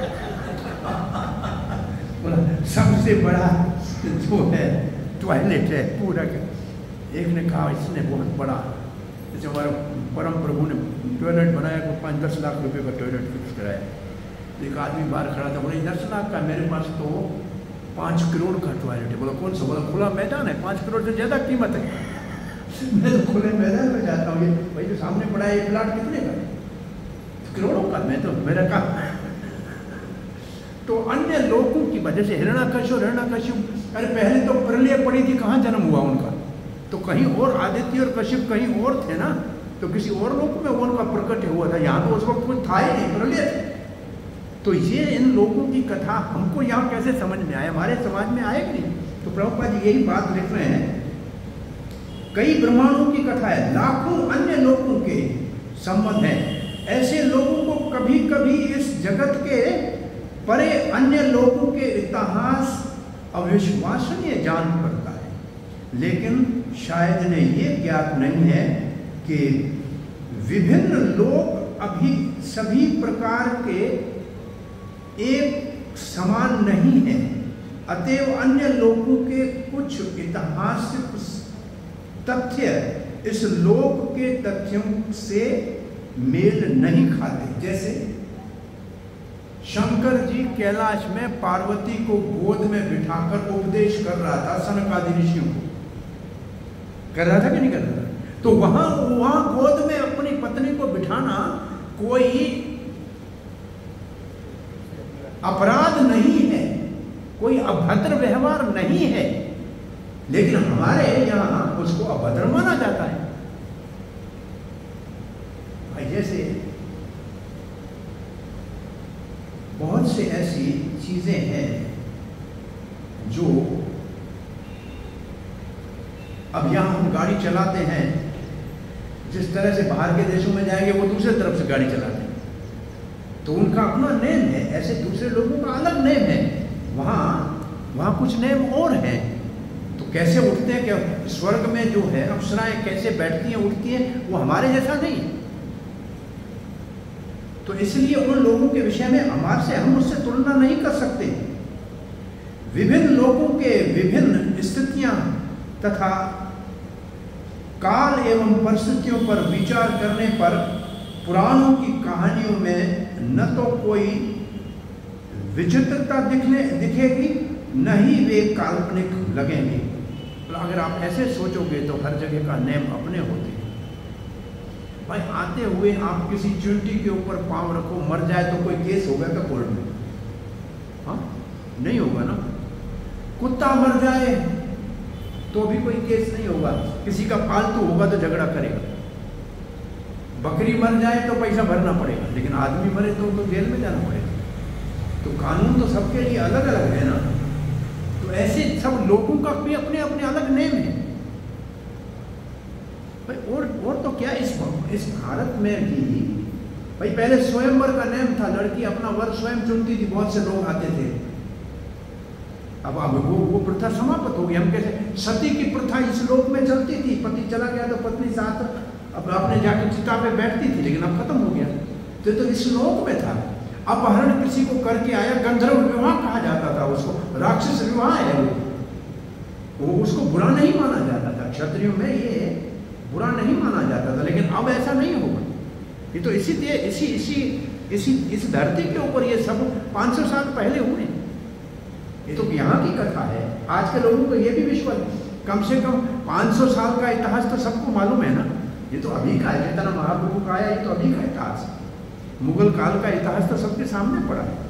सबसे बड़ा जो है टॉयलेट है पूरा का। एक ने कहा इसने बहुत बड़ा, जैसे हमारा परम प्रभु ने टॉयलेट बनाया को पाँच दस लाख रुपए का टॉयलेट फिक्स कराया। एक आदमी बाहर खड़ा था, बोले दस लाख का, मेरे पास तो पाँच करोड़ का टॉयलेट है। बोला कौन सा? बोला खुला मैदान है, पाँच करोड़ से ज़्यादा कीमत है। मैं तो खुले मैदान में जाता हूँ, ये भाई जो सामने पड़ा है ये प्लाट कितने का? करोड़ों का। मैं तो मेरा काम। तो अन्य लोगों की वजह से हिरण्याकश्यप हिरण्याकश्यप अरे पहले तो प्रलय पड़ी थी, कहाँ जन्म हुआ उनका? तो कहीं और आदित्य और कश्यप कहीं और थे ना, तो किसी और लोक में उनका प्रकट हुआ था। यहाँ तो उस वक्त कुछ था ही नहीं, प्रलय थे। तो ये इन लोगों की कथा हमको यहाँ कैसे समझ में आए? हमारे समाज में आए कि नहीं? तो प्रभुपाद जी यही बात लिख रहे हैं, कई ब्रह्मांडों की कथा है, लाखों अन्य लोगों के संबंध हैं। ऐसे लोगों को कभी कभी इस जगत के परे अन्य लोगों के इतिहास अविश्वसनीय जान पड़ता है, लेकिन शायद इन्हें ये ज्ञात नहीं है कि विभिन्न लोग अभी सभी प्रकार के एक समान नहीं हैं। अतएव अन्य लोगों के कुछ ऐतिहासिक तथ्य इस लोक के तथ्यों से मेल नहीं खाते। जैसे शंकर जी कैलाश में पार्वती को गोद में बिठाकर उपदेश कर रहा था सनकादि ऋषियों को, कर रहा था कि नहीं कर रहा था? तो वहां वहां गोद में अपनी पत्नी को बिठाना कोई अपराध नहीं है, कोई अभद्र व्यवहार नहीं है, लेकिन हमारे यहां उसको अभद्र माना जाता है। भाई जैसे बहुत से ऐसी चीजें हैं जो अब यहां हम गाड़ी चलाते हैं, जिस तरह से बाहर के देशों में जाएंगे वो दूसरे तरफ से गाड़ी चलाते हैं, तो उनका अपना नेम है, ऐसे दूसरे लोगों का अलग नेम है। वहां वहां कुछ नेम और हैं। तो कैसे उठते हैं, क्या स्वर्ग में जो है अप्सराएं कैसे बैठती हैं उठती हैं, वो हमारे जैसा नहीं। तो इसलिए उन लोगों के विषय में हमारे से हम उससे तुलना नहीं कर सकते। विभिन्न लोगों के विभिन्न स्थितियां तथा काल एवं परिस्थितियों पर विचार करने पर पुराणों की कहानियों में न तो कोई विचित्रता दिखने दिखेगी, न ही वे काल्पनिक लगेंगे। तो अगर आप ऐसे सोचोगे तो हर जगह का नेम अपने होते हैं। भाई आते हुए आप किसी चुनटी के ऊपर पांव रखो, मर जाए तो कोई केस होगा क्या कोर्ट में? हाँ, नहीं होगा ना। कुत्ता मर जाए तो भी कोई केस नहीं होगा, किसी का पालतू होगा तो झगड़ा करेगा। बकरी मर जाए तो पैसा भरना पड़ेगा, लेकिन आदमी मरे तो तो जेल में जाना पड़ेगा। तो कानून तो सबके लिए अलग अलग है ना। तो ऐसे सब लोगों का भी अपने अपने अलग नेम है। भाई और और तो क्या, इस इस भारत में भी भाई पहले स्वयंवर का नेम था, लड़की अपना वर स्वयं चुनती थी, बहुत से लोग आते थे। अब अब वो वो प्रथा समाप्त हो गई। हम कैसे, सती की प्रथा इस लोक में चलती थी, पति चला गया तो पत्नी साथ अब अपने जाके चिता पे बैठती थी, लेकिन अब खत्म हो गया। तो, तो इस लोक में था। अपहरण किसी को करके आया, गंधर्व विवाह कहा जाता था उसको, राक्षस विवाह है वो, वो उसको बुरा नहीं माना जाता था। क्षत्रियों में ये बुरा नहीं माना जाता था, लेकिन अब ऐसा नहीं होगा। ये तो इसी इसी इसी इसी इस धरती के ऊपर ये सब पाँच सौ साल पहले हुए। ये तो यहाँ की कथा है। आज के लोगों को ये भी विश्वास, कम से कम पाँच सौ साल का इतिहास तो सबको मालूम है ना। ये तो अभी का है, जितना महाप्रभु का आया ये तो अभी का इतिहास। मुगल काल का इतिहास तो सबके सामने पड़ा है।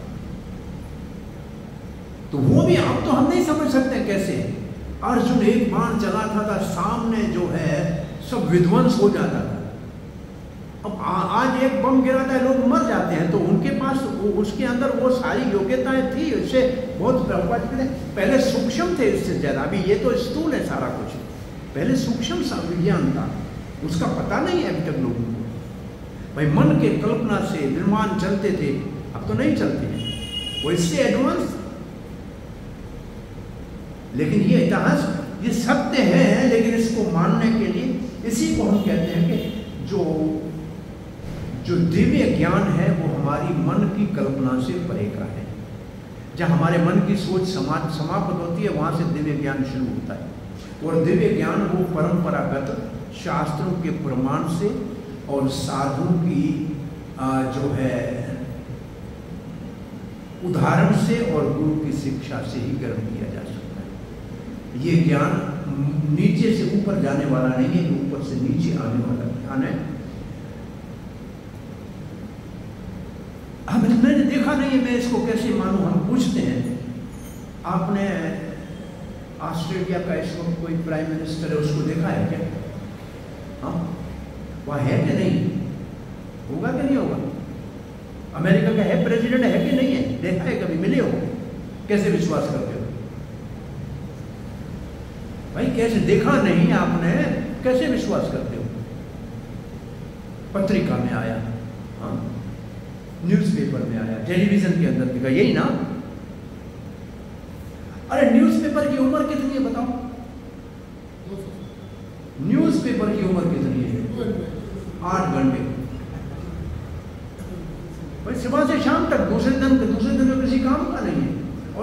तो वो भी अब तो हम नहीं समझ सकते कैसे। अर्जुन एक बाण चलाता था, सामने जो है सब विध्वंस हो जाता था। अब आज एक बम गिराता है, लोग मर जाते हैं। तो उनके पास उसके अंदर वो सारी योग्यताएं थी, उससे बहुत पहले सूक्ष्म थे इससे ज्यादा। अभी ये तो स्थूल है सारा कुछ, पहले सूक्ष्म सा विज्ञान था, उसका पता नहीं है अभी तक लोगों को। भाई मन के कल्पना से विमान चलते थे, अब तो नहीं चलते हैं, वो इससे एडवांस। लेकिन ये इतिहास ये सत्य है, लेकिन इसको मानने के लिए इसी को हम कहते हैं कि जो जो दिव्य ज्ञान है वो हमारी मन की कल्पना से परे का है। जहाँ हमारे मन की सोच समाप्त समाप्त होती है, वहाँ से दिव्य ज्ञान शुरू होता है। और दिव्य ज्ञान वो परंपरागत शास्त्रों के प्रमाण से और साधु की जो है उदाहरण से और गुरु की शिक्षा से ही ग्रहण किया जा सकता है। ये ज्ञान नीचे से ऊपर जाने वाला नहीं है, ऊपर से नीचे आने वाला ज्ञान है। हम मैंने देखा नहीं है, मैं इसको कैसे मानूं। हम पूछते हैं, आपने ऑस्ट्रेलिया का इस वक्त कोई प्राइम मिनिस्टर है, उसको देखा है क्या? हाँ, वह है कि नहीं, होगा कि नहीं होगा? अमेरिका का है प्रेसिडेंट है कि नहीं है, देखा है कभी, मिले हो? कैसे विश्वास करते हो? भाई कैसे, देखा नहीं आपने, कैसे विश्वास करते हो? पत्रिका में आया, हाँ, न्यूज़पेपर में आया, टेलीविजन के अंदर दिखा, यही ना? अरे न्यूज़पेपर की उम्र कितनी है बताओ? न्यूज़पेपर की उम्र कितनी है? आठ घंटे। भाई सुबह से शाम तक, दूसरे दिन दूसरे दिन में किसी काम का नहीं है। और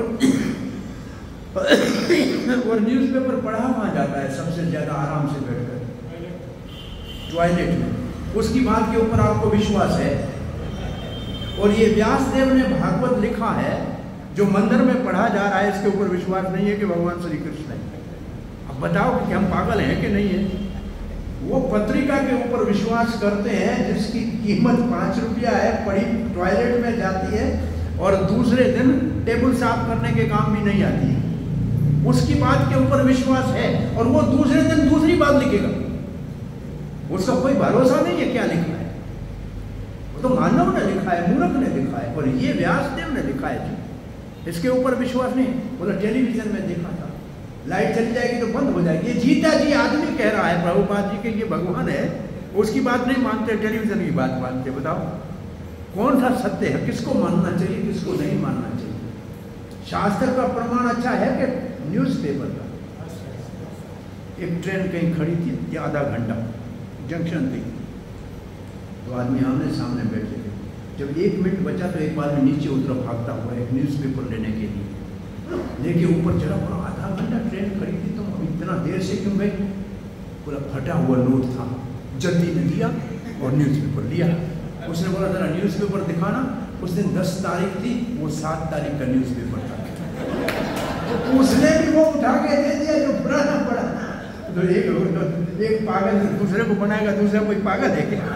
और न्यूज़पेपर पढ़ा कहाँ जाता है सबसे ज्यादा? आराम से बैठकर टॉयलेट में। उसकी बात के ऊपर आपको विश्वास है? और ये व्यासदेव ने भागवत लिखा है जो मंदिर में पढ़ा जा रहा है, इसके ऊपर विश्वास नहीं है कि भगवान श्री कृष्ण है। अब बताओ कि हम पागल हैं कि नहीं है? वो पत्रिका के ऊपर विश्वास करते हैं जिसकी कीमत पाँच रुपया है, पड़ी टॉयलेट में जाती है और दूसरे दिन टेबल साफ करने के काम भी नहीं आती है। उसकी बात के ऊपर विश्वास है और वो दूसरे दिन दूसरी बात लिखेगा। उसका कोई भरोसा नहीं है क्या लिखा है। वो तो मानव ने लिखा है, मूर्ख ने लिखा है, और ये व्यासदेव ने लिखा है जी। इसके ऊपर विश्वास नहीं। बोला टेलीविजन में देखा था, लाइट चली जाएगी तो बंद हो जाएगी। ये जीता जी आदमी कह रहा है प्रभुपाद जी के ये भगवान है, उसकी बात नहीं मानते, टेलीविजन की बात मानते। बताओ कौन सा सत्य है? किसको मानना चाहिए, किसको नहीं मानना चाहिए? शास्त्र का प्रमाण अच्छा है कि न्यूज़पेपर का? एक ट्रेन कहीं खड़ी थी, या आधा घंटा जंक्शन थी, तो आदमी आमने सामने बैठे थे। जब एक मिनट बचा तो एक आदमी नीचे उतरा भागता हुआ एक न्यूज़पेपर लेने के लिए, लेके ऊपर चढ़ा। बोला आधा घंटा ट्रेन खड़ी थी, तुम अभी इतना देर से क्यों गए? बोला फटा हुआ नोट था, जल्दी में दिया और न्यूज़पेपर लिया। उसने बोला जरा न्यूज़पेपर दिखाना। उस दिन दस तारीख थी, वो सात तारीख का न्यूज़पेपर था। तो उसने भी वो उठा के दे दिया जो पुराना पड़ा। तो एक एक पागल दूसरे को बनाएगा, दूसरा कोई पागल है क्या?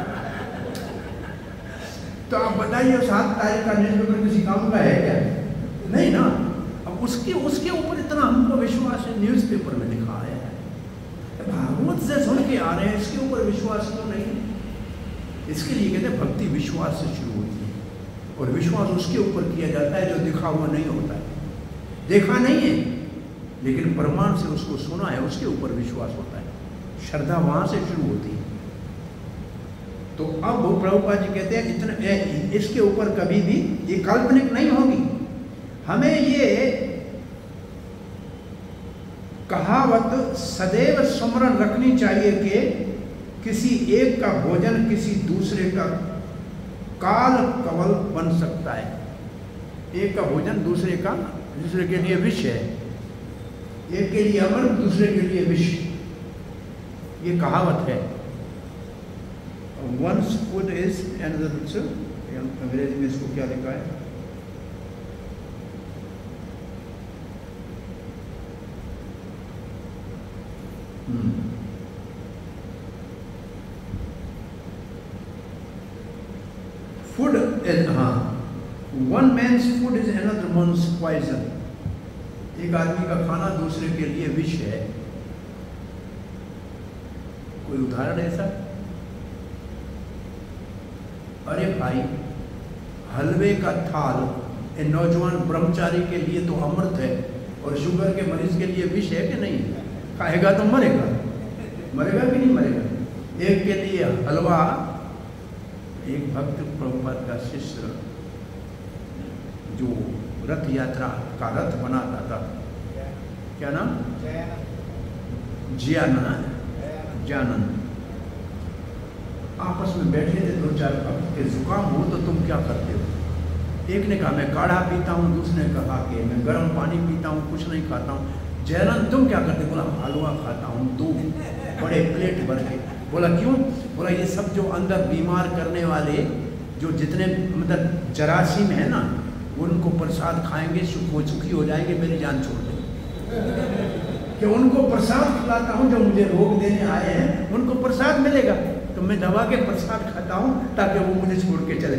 तो आप बताइए सात तारीख का न्यूज़पेपर किसी काम का है क्या? नहीं ना। अब उसके उसके ऊपर इतना हमको विश्वास है, न्यूज़पेपर में लिखा है, भागवत से सुन के आ रहे हैं, इसके ऊपर विश्वास तो नहीं। इसके लिए कहते हैं भक्ति विश्वास से शुरू होती है, और विश्वास उसके ऊपर किया जाता है जो दिखा हुआ नहीं होता है। देखा नहीं है लेकिन प्रमाण से उसको सुना है, उसके ऊपर विश्वास होता है। श्रद्धा वहां से शुरू होती है। तो अब प्रभुपाद जी कहते हैं इतने इसके ऊपर कभी भी ये काल्पनिक नहीं होगी। हमें ये कहावत सदैव स्मरण रखनी चाहिए कि किसी एक का भोजन किसी दूसरे का काल कवल बन सकता है। एक का भोजन दूसरे का दूसरे के लिए विष है, एक के लिए अमृत दूसरे के लिए विष। ये कहावत है। वंस फूड इज अनदर, अंग्रेजी में इसको क्या लिखा है? फूड इज, हाँ, one man's food is another man's poison. एक आदमी का खाना दूसरे के लिए विष है। कोई उदाहरण ऐसा? अरे भाई, हलवे का थाल एक नौजवान ब्रह्मचारी के लिए तो अमृत है, और शुगर के मरीज के लिए विष है कि नहीं? खाएगा तो मरेगा, मरेगा कि नहीं मरेगा? एक के लिए हलवा, एक भक्त प्रभुपाद का शिष्य जो रथ यात्रा का रथ बनाता था, क्या नाम? जियानंद। जियानंद आपस में बैठे थे दो चार भक्त के, जुकाम हो तो तुम क्या करते हो? एक ने कहा मैं काढ़ा पीता हूँ, दूसरे ने कहा कि मैं गर्म पानी पीता हूँ, कुछ नहीं खाता हूँ। जयनंद तुम क्या करते? बोला हलवा खाता हूँ, दो बड़े प्लेट भर के। बोला क्यों? बोला ये सब जो अंदर बीमार करने वाले जो जितने मतलब जरासीम है ना, उनको प्रसाद खाएंगे, सुख सुखी हो जाएंगे, मेरी जान छोड़ देंगे। कि उनको प्रसाद खिलाता हूँ, जो मुझे रोग देने आए हैं उनको प्रसाद मिलेगा, तो मैं दवा के प्रसाद खाता हूँ ताकि वो मुझे छोड़ के चले।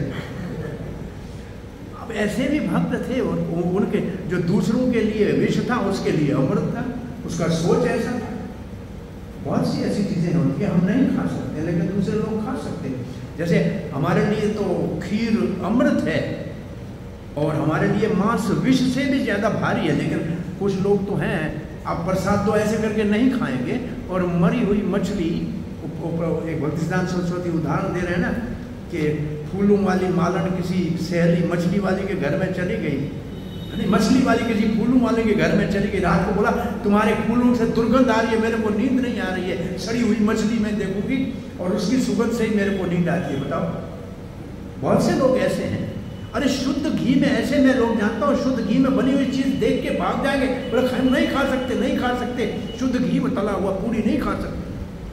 अब ऐसे भी भक्त थे, और उनके जो दूसरों के लिए विष था उसके लिए अमृत था, उसका सोच ऐसा था। बहुत सी ऐसी चीजें होती हैं हम नहीं खा सकते लेकिन दूसरे लोग खा सकते हैं। जैसे हमारे लिए तो खीर अमृत है, और हमारे लिए मांस विष से भी ज्यादा भारी है, लेकिन कुछ लोग तो हैं आप प्रसाद तो ऐसे करके नहीं खाएंगे। और मरी हुई मछली, एक भक्ति सिद्धांत सरस्वती उदाहरण दे रहे हैं ना कि फूलों वाली मालन किसी सहेली मछली वाली के घर में चली गई, नहीं मछली वाली किसी फूलों वाले के घर में चली गई, रात को बोला तुम्हारे फूलों से दुर्गंध आ रही है, मेरे को नींद नहीं आ रही है, सड़ी हुई मछली मैं देखूंगी और उसकी सुगंध से ही मेरे को नींद आती है। बताओ, बहुत से लोग ऐसे हैं। अरे शुद्ध घी में ऐसे मैं लोग जानता हूँ, शुद्ध घी में बनी हुई चीज देख के भाग जाएंगे, बोले हम नहीं खा सकते, नहीं खा सकते, शुद्ध घी में तला हुआ पूरी नहीं खा सकते।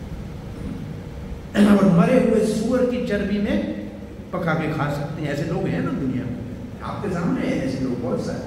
और मरे हुए सुअर की चर्बी में पका के खा सकते हैं। ऐसे लोग हैं ना दुनिया में, आपके सामने है ऐसे लोग बहुत सारे।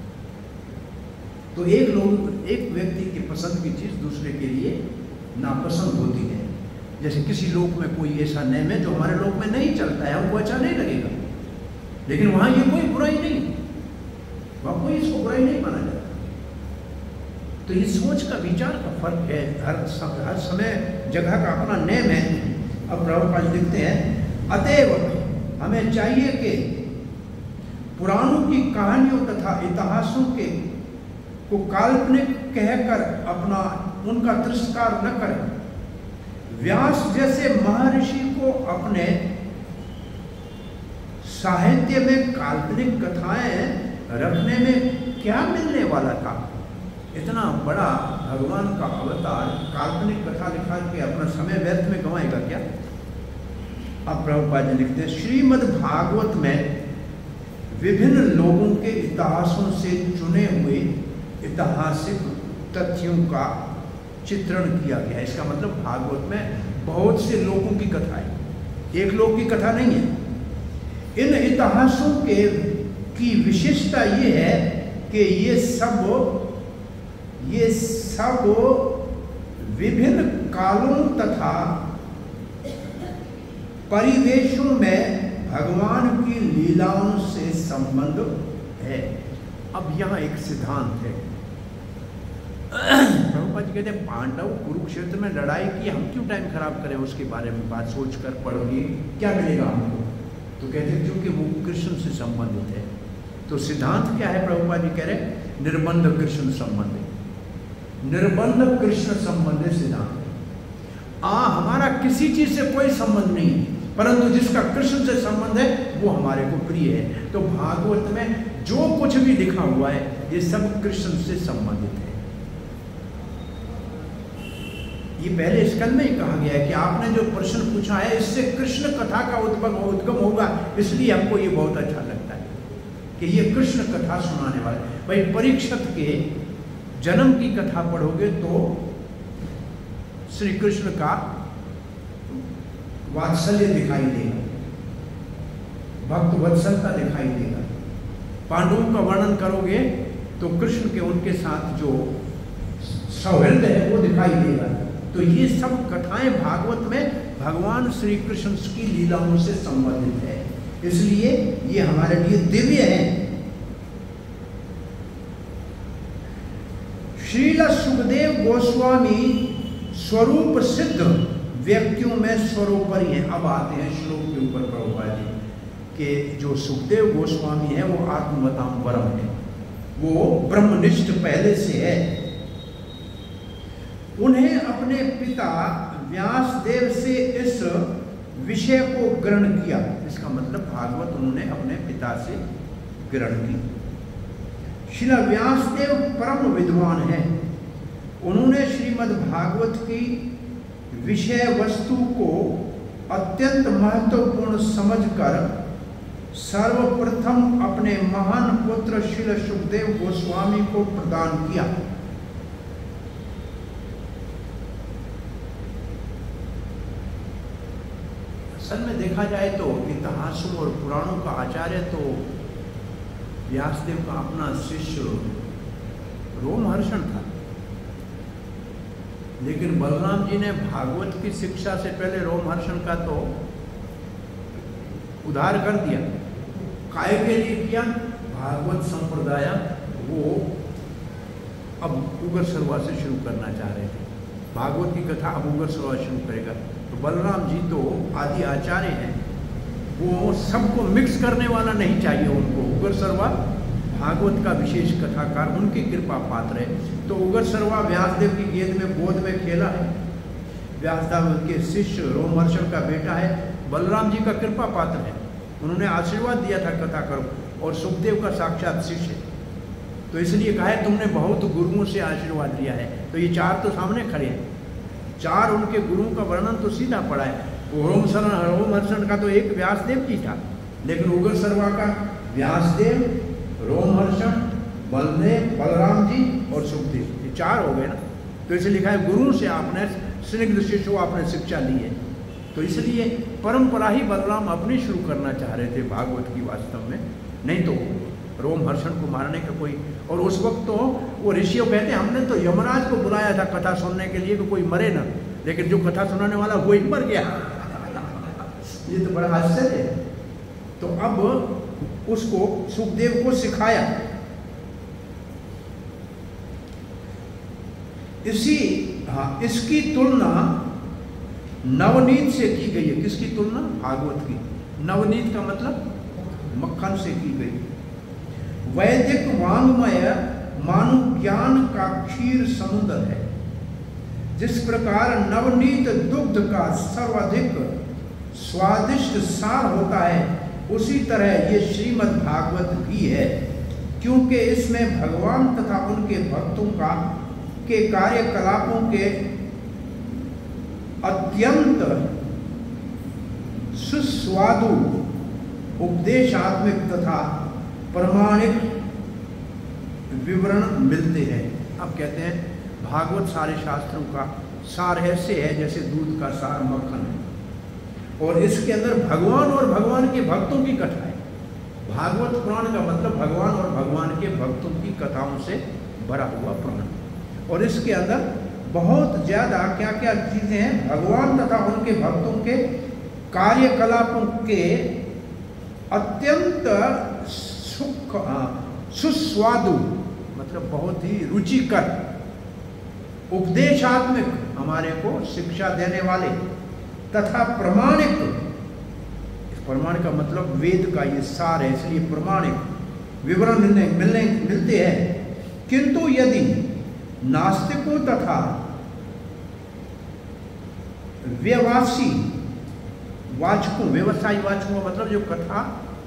तो एक लोग एक व्यक्ति की पसंद की चीज दूसरे के लिए नापसंद होती है। जैसे किसी लोक में कोई ऐसा नियम है जो हमारे लोक में नहीं चलता है, हमको अच्छा नहीं लगेगा, लेकिन वहां ये कोई बुराई नहीं, वहां कोई इसको बुराई नहीं माना जाता। तो ये सोच का विचार का फर्क है। हर सब, हर समय जगह का अपना नेम है। अब प्रभुपाद लिखते हैं, अतएव हमें चाहिए कि पुराणों की कहानियों तथा इतिहासों के को काल्पनिक कहकर अपना उनका तिरस्कार न करें। व्यास जैसे महर्षि को अपने साहित्य में काल्पनिक कथाएं रखने में क्या मिलने वाला था? इतना बड़ा भगवान का अवतार काल्पनिक कथा लिखा के अपना समय व्यर्थ में गंवाएगा क्या? अब प्रभुपाद जी लिखते हैं, श्रीमद् भागवत में विभिन्न लोगों के इतिहासों से चुने हुए ऐतिहासिक तथ्यों का चित्रण किया गया। इसका मतलब भागवत में बहुत से लोगों की कथा है, एक लोग की कथा नहीं है। इन इतिहासों के की विशेषता ये है कि ये सब ये सब विभिन्न कालों तथा परिवेशों में भगवान की लीलाओं से संबंध है। अब यहाँ एक सिद्धांत है। प्रभुपाद जी कहते हैं, पांडव कुरुक्षेत्र में लड़ाई की, हम क्यों टाइम खराब करें उसके बारे में बात सोचकर, पढ़ोगे क्या मिलेगा हमको? तो कहते हैं क्योंकि वो कृष्ण से संबंधित है। तो सिद्धांत क्या है? प्रभुपाद जी कह रहे हैं निर्बंध कृष्ण संबंधित, निर्बंध कृष्ण संबंधित सिद्धांत है। आ हमारा किसी चीज से कोई संबंध नहीं है, परंतु जिसका कृष्ण से संबंध है वो हमारे को प्रिय है। तो भागवत में जो कुछ भी लिखा हुआ है ये सब कृष्ण से संबंधित है। ये पहले स्कंद में ही कहा गया है कि आपने जो प्रश्न पूछा है इससे कृष्ण कथा का उद्गम उद्गम होगा, इसलिए हमको ये बहुत अच्छा लगता है कि ये कृष्ण कथा सुनाने वाले। भाई परीक्षित के जन्म की कथा पढ़ोगे तो श्री कृष्ण का वात्सल्य दिखाई देगा, भक्त वत्सलता दिखाई देगा। पांडवों का वर्णन करोगे तो कृष्ण के उनके साथ जो सौहृद है वो दिखाई देगा। तो ये सब कथाएं भागवत में भगवान श्री कृष्ण की लीलाओं से संबंधित है, इसलिए ये हमारे लिए दिव्य है। श्रील सुखदेव गोस्वामी स्वरूप सिद्ध व्यक्तियों में स्वरूपरी हैं। अब आते हैं श्लोक के ऊपर प्रभुपाद जी कि जो सुखदेव गोस्वामी है वो आत्मवताम परम है, वो ब्रह्मनिष्ठ पहले से है। उन्हें अपने पिता व्यासदेव से इस विषय को ग्रहण किया। इसका मतलब भागवत उन्होंने अपने पिता से ग्रहण की। श्री व्यासदेव परम विद्वान है, उन्होंने श्रीमद् भागवत की विषय वस्तु को अत्यंत महत्वपूर्ण समझकर सर्वप्रथम अपने महान पुत्र श्री सुखदेव गोस्वामी को प्रदान किया। असल में देखा जाए तो इतिहासों और पुराणों का आचार्य तो व्यासदेव का अपना शिष्य रोमहर्षण था, लेकिन बलराम जी ने भागवत की शिक्षा से पहले रोमहर्षण का तो उद्धार कर दिया। काय के लिए किया? भागवत संप्रदाय वो अब उगर सरवा से शुरू करना चाह रहे थे। भागवत की कथा अब उगर सरवा शुरू करेगा। तो बलराम जी तो आदि आचार्य हैं, वो सबको मिक्स करने वाला नहीं चाहिए उनको, उगर सरवा भागवत का विशेष कथाकार, उनकी कृपा पात्र है। तो उगर सर्वा व्यासदेव की गेंद में गोद में खेला है। व्यासदेव के शिष्य रोमहर्षण का बेटा है, बलराम जी का कृपा पात्र है, उन्होंने आशीर्वाद दिया था कथा करो, और सुखदेव का साक्षात शिष्य है। तो इसलिए कहा है तुमने बहुत गुरुओं से आशीर्वाद लिया है। तो ये चार तो सामने खड़े हैं, चार उनके गुरुओं का वर्णन तो सीधा पड़ा है। रोमहर्षण रोमहर्षण का तो एक व्यासदेव जी था, लेकिन उगर सर्वा का व्यासदेव, रोमहर्षण, बलदेव, बलराम जी और सुखदेव, ये चार हो गए ना। तो इसलिए लिखा है गुरु से आपने स्निग्ध शिष्यों आपने शिक्षा ली है। तो इसलिए परंपरा ही बलराम अपनी शुरू करना चाह रहे थे भागवत की, वास्तव में नहीं तो रोमहर्षण को मारने का कोई। और उस वक्त तो वो ऋषियों कहते हैं हमने तो यमराज को बुलाया था कथा सुनने के लिए कि कोई मरे ना, लेकिन जो कथा सुनाने वाला वो ही मर गया। ये तो बड़ा आश्चर्य है। तो अब उसको सुखदेव को सिखाया। इसी हाँ इसकी तुलना नवनीत से की गई है। किसकी तुलना? भागवत की। नवनीत का मतलब मक्खन से की गई। वैदिक वांग्मय मानव ज्ञान का क्षीर समुद्र है। जिस प्रकार नवनीत दुग्ध का सर्वाधिक स्वादिष्ट सार होता है, उसी तरह ये श्रीमद् भागवत भी है, क्योंकि इसमें भगवान तथा उनके भक्तों का के कार्यकलापों के अत्यंत सुस्वादु उपदेशात्मक तथा प्रमाणिक विवरण मिलते हैं। अब कहते हैं भागवत सारे शास्त्रों का सार ऐसे है जैसे दूध का सार मक्खन है, और इसके अंदर भगवान और भगवान के भक्तों की कथा है। भागवत पुराण का मतलब भगवान और भगवान के भक्तों की कथाओं से भरा हुआ पुराण, और इसके अंदर बहुत ज़्यादा क्या क्या चीज़ें हैं भगवान तथा उनके भक्तों के कार्यकलापों के अत्यंत सुख सुस्वादु मतलब बहुत ही रुचिकर, उपदेशात्मक हमारे को शिक्षा देने वाले, तथा प्रमाणिक, प्रमाण का मतलब वेद का ये सार है, इसलिए प्रमाणिक विवरण मिलने मिलने मिलते हैं। किंतु यदि नास्तिकों तथा व्यवसायी वाचकों, व्यवसायी वाचकों का मतलब जो कथा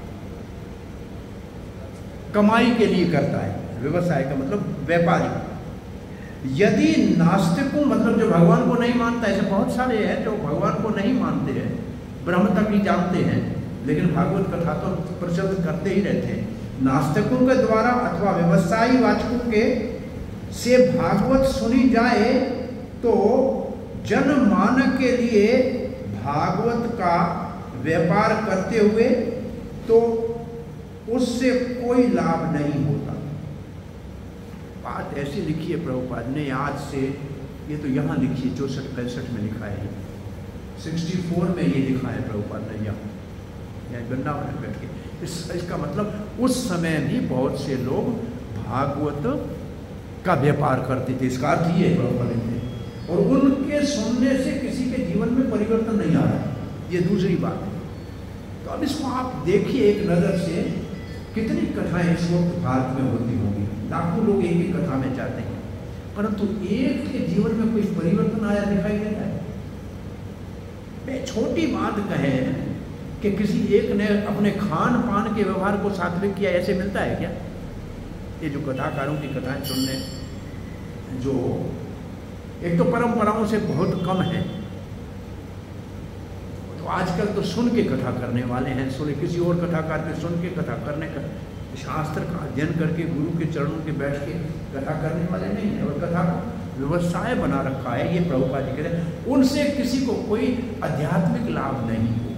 कमाई के लिए करता है, व्यवसाय का मतलब व्यापारी। यदि नास्तिकों मतलब जो भगवान को नहीं मानता, ऐसे बहुत सारे हैं जो भगवान को नहीं मानते हैं, ब्रह्म तक ही जानते हैं, लेकिन भागवत कथा तो प्रचलित करते ही रहते हैं। नास्तिकों के द्वारा अथवा व्यवसायी वाचकों के से भागवत सुनी जाए तो जनमानस के लिए भागवत का व्यापार करते हुए तो उससे कोई लाभ नहीं होता। बात ऐसी लिखी है प्रभुपाद ने, आज से ये तो यहाँ लिखी है, चौसठ पैंसठ में लिखा है, सिक्सटी फोर में ये लिखा है प्रभुपाद ने यहाँ यहाँ वृंदावन में बैठ के। इस इसका मतलब उस समय भी बहुत से लोग भागवत का व्यापार करते थे, इसका अर्थ ये है प्रभुपाद ने। और उनके सुनने से किसी के जीवन में परिवर्तन नहीं आ रहा, ये दूसरी बात है। तो अब इसको आप देखिए एक नज़र से, कितनी कथाएं इस वक्त भारत में होती होंगी, लाखों लोग एक ही कथा में जाते हैं, परंतु एक के जीवन में कोई परिवर्तन आया दिखाई देता है। मैं छोटी बात कहे कि किसी एक ने अपने खान पान के व्यवहार को सात्विक किया, ऐसे मिलता है क्या? ये जो कथाकारों की कथाएं सुनने, जो एक तो परंपराओं से बहुत कम है, तो आजकल तो सुन के कथा करने वाले हैं, सुने किसी और कथाकार के सुन के कथा करने का, शास्त्र का अध्ययन करके गुरु के चरणों के बैठ के कथा करने वाले नहीं है, और कथा को व्यवसाय बना रखा है। ये प्रभुपाद जी कहते हैं उनसे किसी को कोई आध्यात्मिक लाभ नहीं हो।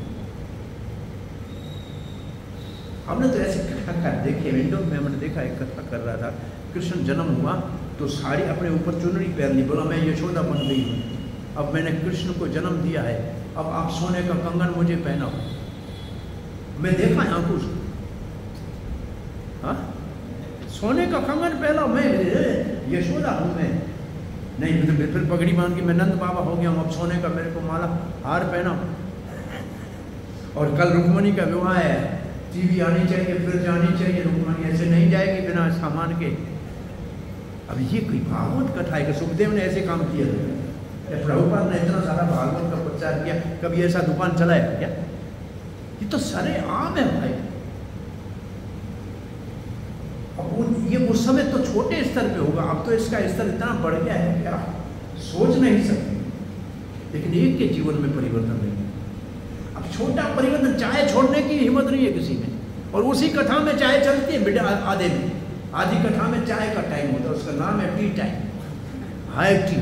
हमने तो ऐसे कथाकार देखे, विंडो में हमने देखा, एक कथा कर रहा था, कृष्ण जन्म हुआ तो साड़ी अपने ऊपर चुनरी पहन ली, बोला मैं यशोदा बन गई हूँ, अब मैंने कृष्ण को जन्म दिया है, अब आप सोने का कंगन मुझे पहनाओ। मैं देखा यहाँ कुछ, हाँ सोने का कंगन पहनाओ, मैं यशोदा हूँ मैं, नहीं तो फिर पगड़ी बांध के मैं नंद बाबा हो गया हूँ, अब सोने का मेरे को माला हार पहनाओ। और कल रुक्मणी का विवाह है, टीवी आनी चाहिए, फिर जानी चाहिए, रुक्मणी ऐसे नहीं जाएगी बिना सामान के। अब ये कोई भागवत कथा है कि सुखदेव ने ऐसे काम किया? प्रभुपाद ने इतना सारा भागवत का प्रचार किया, कभी ऐसा दुकान चलाया क्या? ये तो सरे आम है भाई। अब ये उस समय तो छोटे स्तर पे होगा, अब तो इसका स्तर इतना बढ़ गया है कि आप सोच नहीं सकते। लेकिन एक के जीवन में परिवर्तन नहीं है। अब छोटा परिवर्तन, चाय छोड़ने की हिम्मत नहीं है किसी में, और उसी कथा में चाय चलती है बेटा आधे में, आधी कथा में चाय का टाइम होता है, उसका नाम है टी टाइम, हाई टी,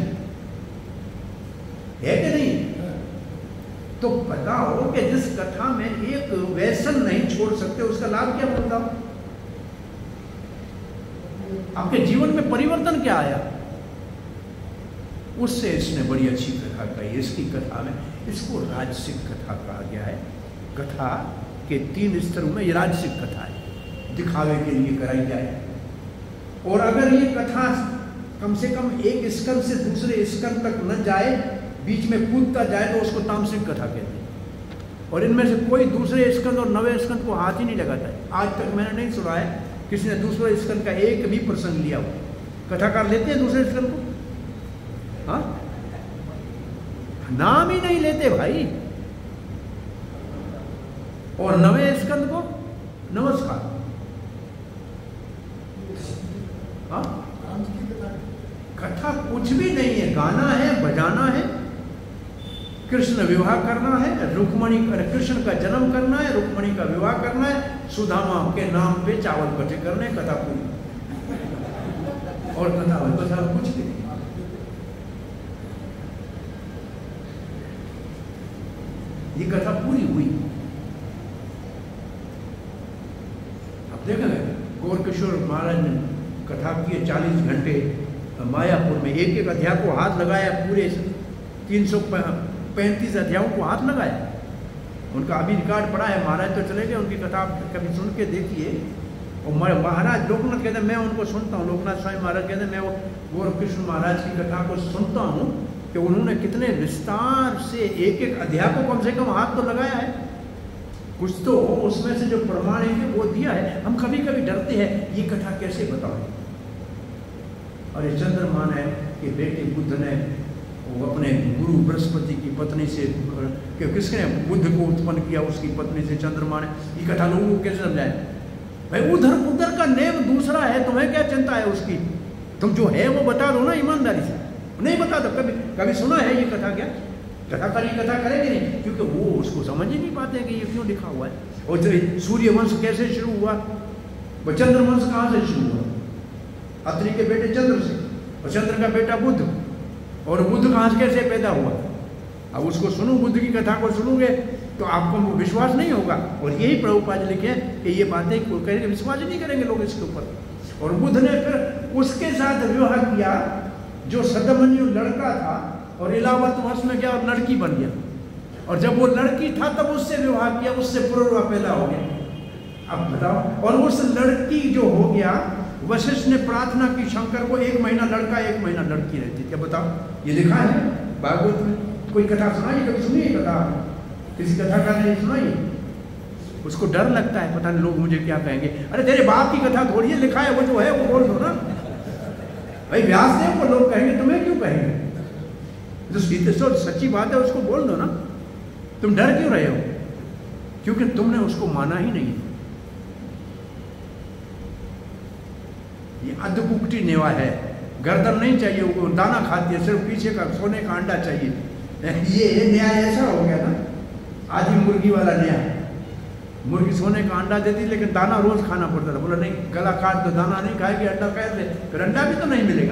है कि नहीं? तो बताओ कि जिस कथा में एक व्यसन नहीं छोड़ सकते, उसका लाभ क्या बताओ? आपके जीवन में परिवर्तन क्या आया? उससे इसने बड़ी अच्छी कथा कही। इसकी कथा में, इसको राजसिक कथा कहा गया है। कथा के तीन स्तरों में ये राजसिक कथा है, दिखावे के लिए कराई जाए। और अगर ये कथा कम से कम एक स्कंद से दूसरे स्कंद तक न जाए, बीच में कूदता जाए, तो उसको तामसिक कथा कहते हैं। और इनमें से कोई दूसरे स्कंद और नवे स्कंद को हाथ ही नहीं लगाता है। आज तक मैंने नहीं सुना है किसी ने दूसरे स्कंद का एक भी प्रसंग लिया हो। कथाकार लेते हैं दूसरे स्कंद को? हाँ, नाम ही नहीं लेते भाई। और नवे स्कंद को नमस्कार। हाँ, कथा कुछ भी नहीं है, गाना है, बजाना है, कृष्ण विवाह करना है, रुक्मणी कृष्ण का जन्म करना है, रुक्मणी का विवाह करना है, सुदामा के नाम पे चावल कटे करने, कथा पूरी। और कथा कथा कुछ भी नहीं। ये कथा पूरी हुई। अब देखेंगे गौर किशोर महाराज ने कथा की चालीस घंटे मायापुर में, एक एक अध्याय को हाथ लगाया, पूरे तीन सौ पैंतीस अध्यायों को हाथ लगाया। उनका अभी रिकॉर्ड पड़ा है, महाराज तो चले गए, उनकी कथा कभी सुन के देखिए। और महाराज लोकनाथ कहते हैं मैं उनको सुनता हूँ, लोकनाथ स्वामी महाराज कहते हैं मैं वो गौरकृष्ण महाराज की कथा को सुनता हूँ कि उन्होंने कितने विस्तार से एक एक अध्याय को कम से कम हाथ तो लगाया है। कुछ तो उसमें से जो प्रमाण है वो दिया है। हम कभी कभी डरते हैं ये कथा कैसे बताओ। और ये चंद्रमान है कि बेटे बुद्ध ने वो अपने गुरु बृहस्पति की पत्नी से, कि किसने बुद्ध को उत्पन्न किया, उसकी पत्नी से चंद्रमा ने। ये कथा लोगों को कैसे समझाए? भाई उधर उधर का नेम दूसरा है, तुम्हें क्या चिंता है उसकी? तुम जो है वो बता दो ना ईमानदारी से। नहीं बता दो। कभी कभी सुना है ये कथा? क्या कथाकार ये कथा करेंगे नहीं, क्योंकि वो उसको समझ ही नहीं पाते कि ये क्यों लिखा हुआ है। और जो सूर्यवंश कैसे शुरू हुआ, वो चंद्रवंश कहाँ से शुरू हुआ? अत्रि के बेटे चंद्र से, और चंद्र का बेटा बुद्ध, और बुद्ध कहाँ से कैसे पैदा हुआ। अब उसको सुनो, बुद्ध की कथा को सुनोगे तो आपको विश्वास नहीं होगा। और यही प्रभुपाद लिखे कि ये बातें करेंगे, विश्वास ही नहीं करेंगे लोग इसके ऊपर। और बुद्ध ने फिर उसके साथ विवाह किया जो सदमन्यु लड़का था, और इलाहाबाद वंश में गया और लड़की बन गया। और जब वो लड़की था तब उससे विवाह किया, उससे पुनर्विवाह पैदा हो गया। अब बताओ, और उस लड़की जो हो गया, वशिष्ठ ने प्रार्थना की शंकर को, एक महीना लड़का एक महीना लड़की रहती। क्या बताओ, ये लिखा है भागवत में। कोई कथा सुनाई? कभी सुनी है कथा? किसी कथा का नहीं सुनाई? उसको डर लगता है, पता नहीं लोग मुझे क्या कहेंगे। अरे तेरे बाप की कथा थोड़ी है, लिखा है वो जो है वो बोल दो ना भाई। व्यासदेव को लोग कहेंगे, तुम्हें क्यों कहेंगे? जो सीधे सो सच्ची बात है उसको बोल दो ना। तुम डर क्यों रहे हो? क्योंकि तुमने उसको माना ही नहीं। ये अधकुक्टी नेवा है, गर्दन नहीं चाहिए, वो दाना खाती है, सिर्फ पीछे का सोने का अंडा चाहिए। ये न्याय ऐसा हो गया ना, आधी मुर्गी वाला न्याय। मुर्गी सोने का अंडा देती, लेकिन दाना रोज खाना पड़ता था। बोला नहीं, गला काट दो, दाना नहीं खाएगी, अंडा कैसे? फिर अंडा भी तो नहीं मिलेगा।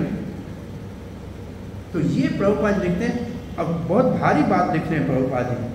तो ये प्रभुपाद लिखते हैं। अब बहुत भारी बात लिखते हैं प्रभुपाद जी,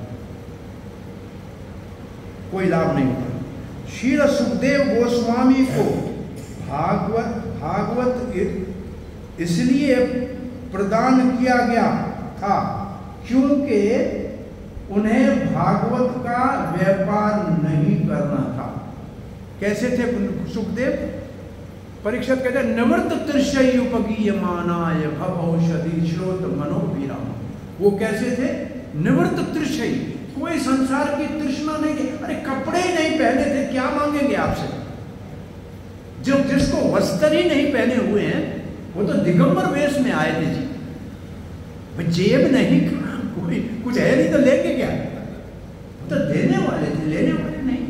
कोई लाभ नहीं होता। श्री सुखदेव गोस्वामी को भागवत भागवत इसलिए प्रदान किया गया था क्योंकि उन्हें भागवत का व्यापार नहीं करना था। कैसे थे सुखदेव? परीक्षित कहते हैं निवृत्त तृषय उपगीयमानाय भव औषधि श्रोत मनोभिराम। वो कैसे थे? निवृत्त तृषय, कोई संसार की तृष्णा नहीं थी। अरे कपड़े ही नहीं पहने थे, क्या मांगेंगे आपसे? जो जिसको वस्त्र ही नहीं पहने हुए हैं वो तो दिगंबर वेश में आए थे जी। जेब नहीं, कोई कुछ है नहीं तो लेके क्या? तो देने वाले थे, लेने वाले नहीं।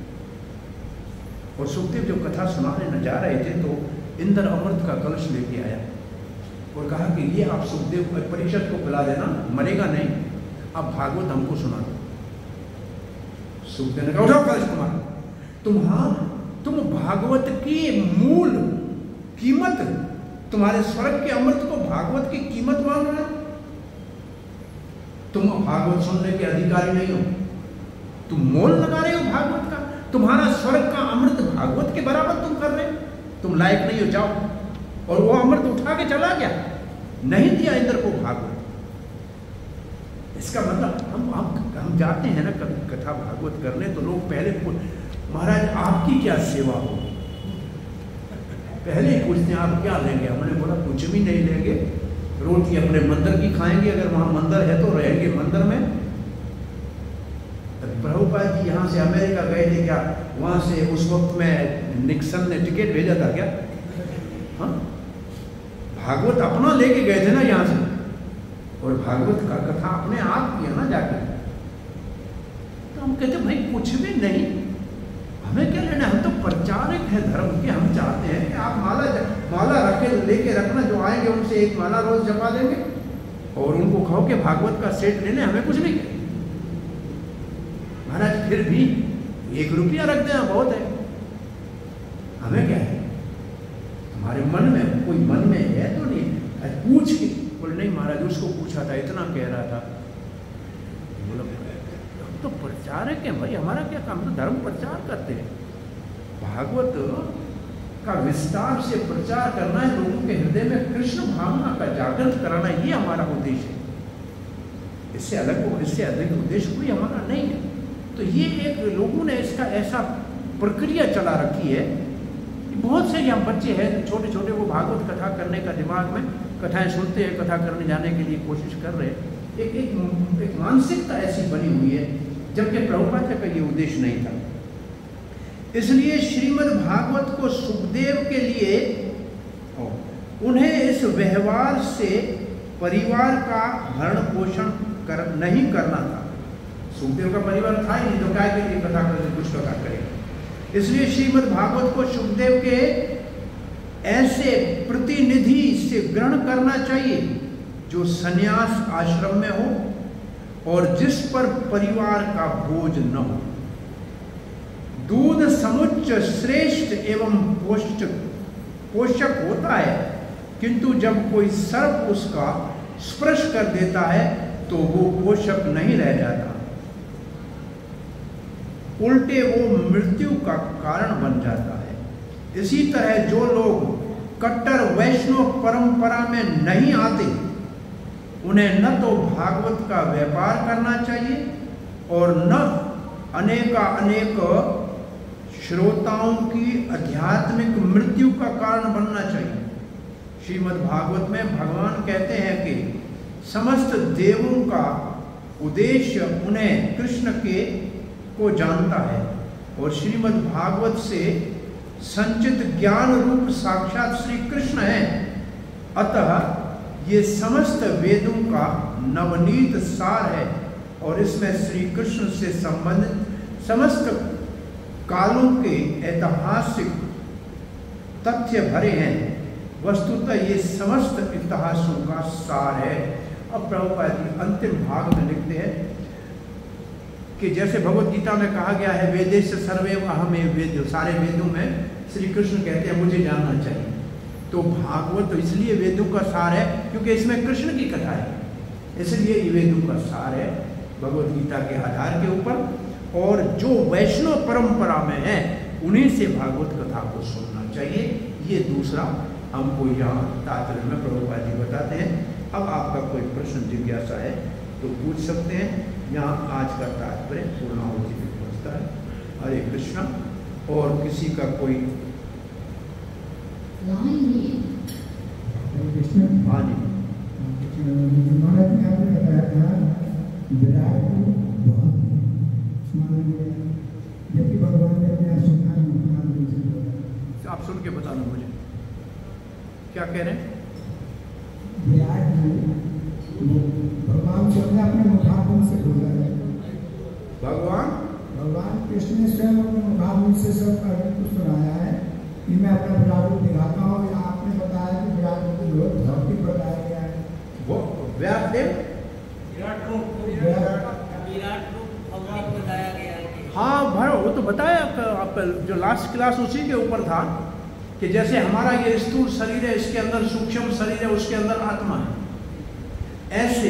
और सुखदेव जो कथा सुनाने जा रहे थे तो इंद्र अमृत का कलश लेके आया और कहा कि ये आप सुखदेव परीक्षित को पिला देना, मरेगा नहीं, अब भागवत हमको सुना दो। सुखदेव ने कहा उठाओ कलश तुम्हारा, तुम्हारा तुम भागवत की मूल कीमत, तुम्हारे स्वर्ग के अमृत को भागवत की कीमत मांग रहे हो? तुम भागवत सुनने के अधिकारी नहीं हो, तुम मोल लगा रहे हो भागवत का। तुम्हारा स्वर्ग का अमृत भागवत के बराबर तुम कर रहे हो, तुम लायक नहीं हो, जाओ। और वो अमृत उठा के चला गया, नहीं दिया इंद्र को भागवत। इसका मतलब हम हम हम जाते हैं ना कभी कथा भागवत करने तो लोग पहले महाराज आपकी क्या सेवा होगी, पहले ही पूछते हैं आप क्या लेंगे। हमने बोला कुछ भी नहीं लेंगे, रोटी अपने मंदिर की खाएंगे, अगर वहां मंदिर है तो रहेंगे मंदिर में। प्रभुपाद जी यहाँ से अमेरिका गए थे क्या? वहां से उस वक्त में निक्सन ने टिकट भेजा था क्या? हाँ, भागवत अपना लेके गए थे ना यहाँ से, और भागवत का कथा अपने आप किया ना जाके। तो हम कहते भाई कुछ भी नहीं, हमें क्या लेना, हम तो प्रचारक हैं धर्म के। हम चाहते हैं कि आप माला माला रखे लेके रखना, जो आएंगे उनसे एक माला रोज जपा देंगे और उनको कहो कि भागवत का सेट लेने, हमें कुछ नहीं। महाराज फिर भी एक रुपया रख देना बहुत है, हमें क्या है? हमारे मन में कोई मन में है तो नहीं, पूछ के बोले नहीं महाराज उसको पूछा था इतना कह रहा था। बोला हम तो प्रचारक हैं भाई, हमारा क्या काम, तो धर्म प्रचार करते हैं। भागवत का विस्तार से प्रचार करना है, लोगों के हृदय में कृष्ण भावना का जागृत कराना, ये हमारा उद्देश्य है। इससे अलग इससे अधिक उद्देश्य कोई हमारा नहीं है। तो ये एक लोगों ने इसका ऐसा प्रक्रिया चला रखी है कि बहुत से यहाँ बच्चे हैं छोटे छोटे, वो भागवत कथा करने का दिमाग में, कथाएं सुनते हैं, कथा करने जाने के लिए कोशिश कर रहे हैं। एक एक, एक मानसिकता ऐसी बनी हुई है, जबकि प्रभुपाद का ये उद्देश्य नहीं था। इसलिए श्रीमद् भागवत को सुखदेव के लिए उन्हें इस व्यवहार से परिवार का भरण पोषण कर नहीं करना था। सुखदेव का परिवार था ही नहीं तो काय के लिए कथा करके कुछ कथा करेगा। इसलिए श्रीमद् भागवत को सुखदेव के ऐसे प्रतिनिधि से ग्रहण करना चाहिए जो सन्यास आश्रम में हो और जिस पर परिवार का बोझ न हो। दूध समुच्च श्रेष्ठ एवं पोषक पोषक होता है, किंतु जब कोई सर्प उसका स्पर्श कर देता है तो वो पोषक नहीं रह जाता, उल्टे वो मृत्यु का कारण बन जाता है। इसी तरह जो लोग कट्टर वैष्णव परंपरा में नहीं आते, उन्हें न तो भागवत का व्यापार करना चाहिए और न अनेका अनेक श्रोताओं की आध्यात्मिक मृत्यु का कारण बनना चाहिए। श्रीमद् भागवत में भगवान कहते हैं कि समस्त देवों का उद्देश्य उन्हें कृष्ण के को जानता है और श्रीमद् भागवत से संचित ज्ञान रूप साक्षात श्री कृष्ण है। अतः ये समस्त वेदों का नवनीत सार है और इसमें श्री कृष्ण से संबंधित समस्त कालों के ऐतिहासिक तथ्य भरे हैं। वस्तुतः ये समस्त इतिहासों का सार है। अब प्रभुपाद जी अंतिम भाग में लिखते हैं कि जैसे भगवत गीता में कहा गया है वेदेश सर्वैव अहमेव वेद्यो, सारे वेदों में श्री कृष्ण कहते हैं मुझे जानना चाहिए। तो भागवत तो इसलिए वेदों का सार है क्योंकि इसमें कृष्ण की कथा है, इसलिए ये वेदों का सार है भगवत गीता के आधार के ऊपर। और जो वैष्णव परंपरा में है उन्हीं से भागवत कथा को सुनना चाहिए। ये दूसरा हमको यहाँ तात्पर्य में प्रभुपाद जी बताते हैं। अब आपका कोई प्रश्न जिज्ञासा है तो पूछ सकते हैं। यहाँ आज का तात्पर्य पूर्णाहुति में पहुँचता है। हरे कृष्णा। और किसी का कोई हाँ जी महाराज ने आपने बताया था विराट को बहुत माना गया, जबकि भगवान ने अपने आप सुन के बता दो मुझे क्या कह रहे हैं। विराट भगवान स्वयं ने अपने मुखारबिंद से बोला है। भगवान भगवान कृष्ण ने स्वयं अपने मुखारबिंद से सब अर्जुन को सुनाया है कि मैं अपना विराट रूप दिखाता हूँ। या आपने बताया कि विराट रूप को बहुत भौतिक बताया गया है। वो व्यास देव विराट रूप विराट विराट रूप भगवान बताया गया है। हाँ भर वो तो बताया आपका आपका जो लास्ट क्लास उसी के ऊपर था कि जैसे हमारा ये स्थूल शरीर है, इसके अंदर सूक्ष्म शरीर है, उसके अंदर आत्मा है। ऐसे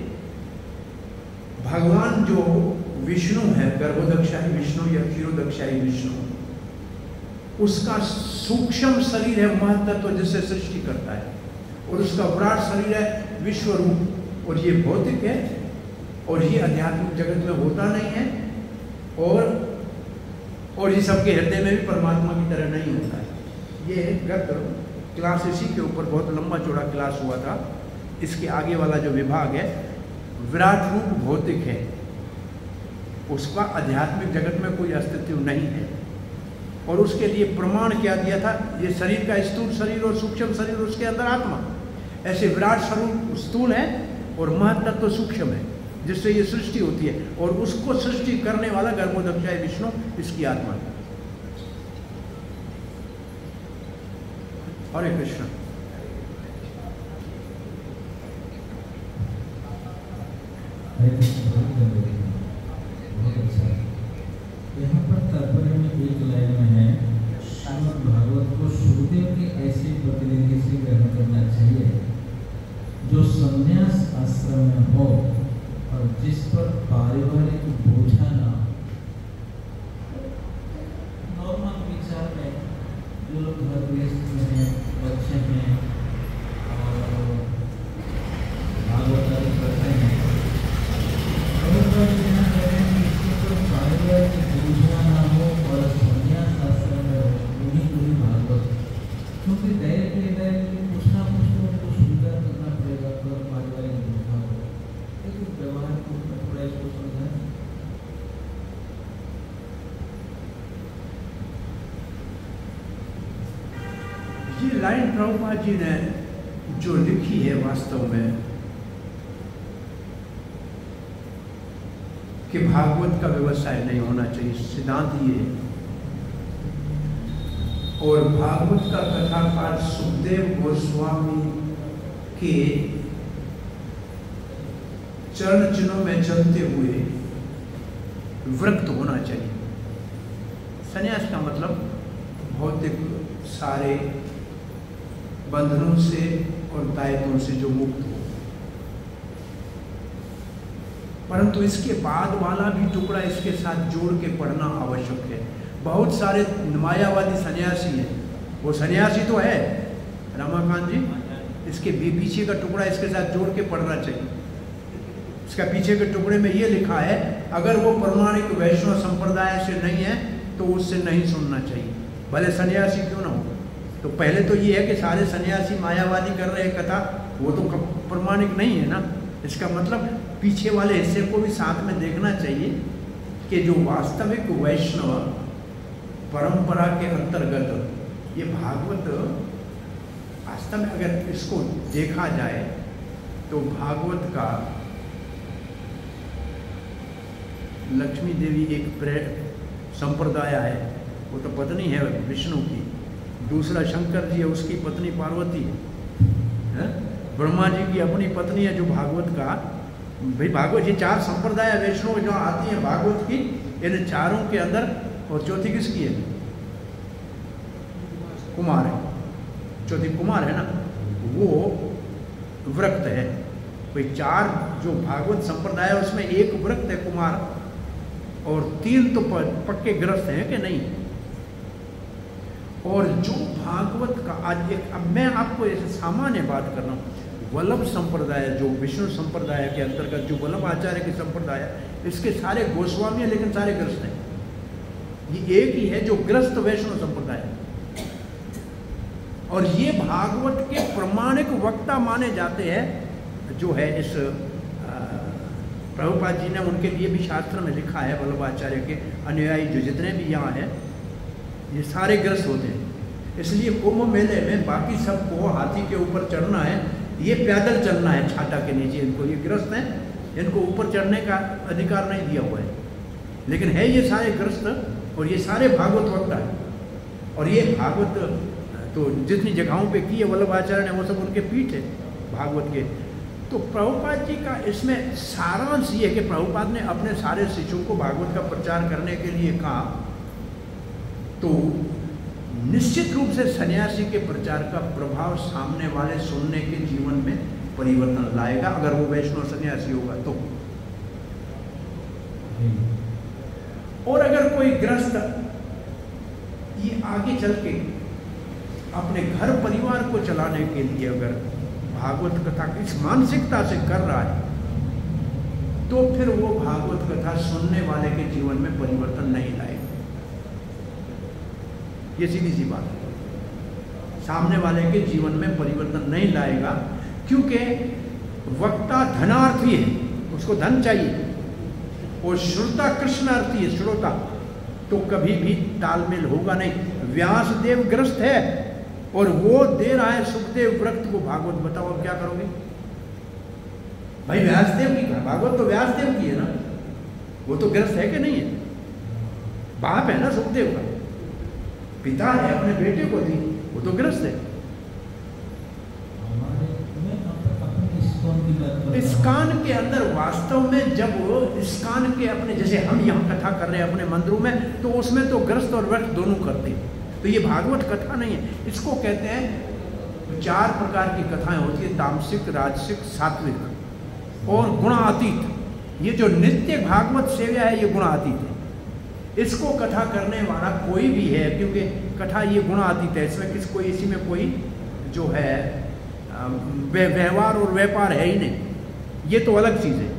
भगवान जो विष्णु है, गर्भोदक्षाई विष्णु या क्षीरोदक्षाई विष्णु, उसका सूक्ष्म शरीर है महत्त्व जिससे सृष्टि करता है, और उसका विराट शरीर है विश्व रूप, और ये भौतिक है और ये आध्यात्मिक जगत में होता नहीं है, और और ये सबके हृदय में भी परमात्मा की तरह नहीं होता है। ये गत क्लास इसी के ऊपर बहुत लंबा चौड़ा क्लास हुआ था। इसके आगे वाला जो विभाग है, विराट रूप भौतिक है, उसका आध्यात्मिक जगत में कोई अस्तित्व नहीं है, और उसके लिए प्रमाण क्या दिया था, ये शरीर का स्थूल शरीर और सूक्ष्म शरीर, उसके अंदर आत्मा। ऐसे विराट स्वरूप स्थूल है और महत्त्व सूक्ष्म है, जिससे ये सृष्टि होती है, और उसको सृष्टि करने वाला गर्भोदक्षाई विष्णु इसकी आत्मा है। हरे कृष्ण। बहुत अच्छा। यहाँ पर तात्पर्य में एक लाइन में है, श्रीमद् भागवत को श्रुतियों के ऐसे प्रतिनिधि से ग्रहण करना चाहिए जो संन्यास आश्रम में हो और जिस पर पारिवारिक बोझा ना। नॉर्मल विचार में जो लोग घर गृहस्थ में हैं, बच्चे हैं और भागवतारी करते हैं, पारिवारिक बोझा ना हो और संन्यास आश्रम में हो, उन्हीं को ही भागवत, क्योंकि डायरेक्टली डायरेक्टली कुछ ना कुछ तो उनको स्वीकार करना पड़ेगा तो पारिवारिक बोझा हो। लेकिन व्यवहार को थोड़ा इसको समझाएं। ये लाइन प्रभुपाद जी ने जो लिखी है वास्तव में कि भागवत का व्यवसाय नहीं होना चाहिए, सिद्धांत ये है। और भागवत का कथाकार सुखदेव गोस्वामी के चरण चिन्हों में चलते हुए वृक्त होना चाहिए। संन्यास का मतलब भौतिक सारे बंधनों से और दायित्वों से जो मुक्त हो, परंतु इसके बाद वाला भी टुकड़ा इसके साथ जोड़ के पढ़ना आवश्यक है। बहुत सारे मायावादी सन्यासी हैं, वो सन्यासी तो है रमाकांत जी, इसके भी पीछे का टुकड़ा इसके साथ जोड़ के पढ़ना चाहिए। इसका पीछे के टुकड़े में ये लिखा है, अगर वो प्रमाणिक वैष्णव संप्रदाय से नहीं है तो उससे नहीं सुनना चाहिए, भले सन्यासी क्यों ना हो। तो पहले तो ये है कि सारे सन्यासी मायावादी कर रहे हैं कथा, वो तो प्रमाणिक नहीं है ना। इसका मतलब पीछे वाले हिस्से को भी साथ में देखना चाहिए कि जो वास्तविक वैष्णव परंपरा के अंतर्गत ये भागवत वास्तव में अगर इसको देखा जाए तो भागवत का लक्ष्मी देवी एक संप्रदाय है, वो तो पत्नी है विष्णु की, दूसरा शंकर जी है उसकी पत्नी पार्वती है, ब्रह्मा जी की अपनी पत्नी है जो भागवत का भाई भागवत, ये चार संप्रदाय वैष्णव जो आती हैं भागवत की, इन चारों के अंदर और चौथी किसकी है? कुमार है, चौथी कुमार है ना, वो व्रत है। भाई चार जो भागवत संप्रदाय है उसमें एक व्रत है कुमार, और तीन तो पक्के ग्रस्त हैं कि नहीं। और जो भागवत का आज एक, अब मैं आपको ऐसे सामान्य बात कर रहा हूँ, वल्लभ संप्रदाय जो विष्णु संप्रदाय के अंतर्गत जो वल्लभ आचार्य के संप्रदाय, इसके सारे गोस्वामी हैं लेकिन सारे ग्रस्त हैं। ये एक ही है जो ग्रस्त वैष्णव संप्रदाय है, और ये भागवत के प्रमाणिक वक्ता माने जाते हैं। जो है इस प्रभुपाद जी ने उनके लिए भी शास्त्र में लिखा है, वल्लभ आचार्य के अनुयायी जो जितने भी यहाँ हैं ये सारे ग्रस्त होते हैं। इसलिए कुंभ मेले में बाकी सबको हाथी के ऊपर चढ़ना है, ये पैदल चलना है छाता के नीचे। इनको ये ग्रस्त हैं, इनको ऊपर चढ़ने का अधिकार नहीं दिया हुआ है, लेकिन है ये सारे ग्रस्त और ये सारे भागवत वक्ता है। और ये भागवत तो जितनी जगहों पे की है वल्लभाचार्य ने, वो सब उनके पीठ है भागवत के। तो प्रभुपाद जी का इसमें सारांश ये है कि प्रभुपाद ने अपने सारे शिष्यों को भागवत का प्रचार करने के लिए कहा, तो निश्चित रूप से सन्यासी के प्रचार का प्रभाव सामने वाले सुनने के जीवन में परिवर्तन लाएगा, अगर वो वैष्णव सन्यासी होगा तो। और अगर कोई ग्रस्त ये आगे चल के अपने घर परिवार को चलाने के लिए अगर भागवत कथा इस मानसिकता से कर रहा है, तो फिर वो भागवत कथा सुनने वाले के जीवन में परिवर्तन नहीं लाएगा। ये सीधी सी बात है, सामने वाले के जीवन में परिवर्तन नहीं लाएगा, क्योंकि वक्ता धनार्थी है, उसको धन चाहिए, और श्रोता कृष्णार्थी है, श्रोता, तो कभी भी तालमेल होगा नहीं। व्यासदेव ग्रस्त है और वो दे रहा है सुखदेव व्रत को भागवत, बताओ अब क्या करोगे भाई? व्यासदेव की भागवत तो व्यासदेव की है ना, वो तो ग्रस्त है कि नहीं है? बाप है ना सुखदेव का, पिता है, अपने बेटे को दी, वो तो ग्रस्त है। इस्कान के अंदर वास्तव में जब इस्कान के अपने, जैसे हम यहाँ कथा कर रहे हैं अपने मंदिरों में, तो उसमें तो ग्रस्त और व्रत दोनों करते हैं, तो ये भागवत कथा नहीं है। इसको कहते हैं चार प्रकार की कथाएं होती है, तामसिक, राजसिक, सात्विक और गुणातीत। ये जो नित्य भागवत सेवा है ये गुणातीत है। इसको कथा करने वाला कोई भी है, क्योंकि कथा ये गुणातीत है, इसमें किस कोई इसी में कोई जो है व्यवहार और व्यापार है ही नहीं, ये तो अलग चीज है।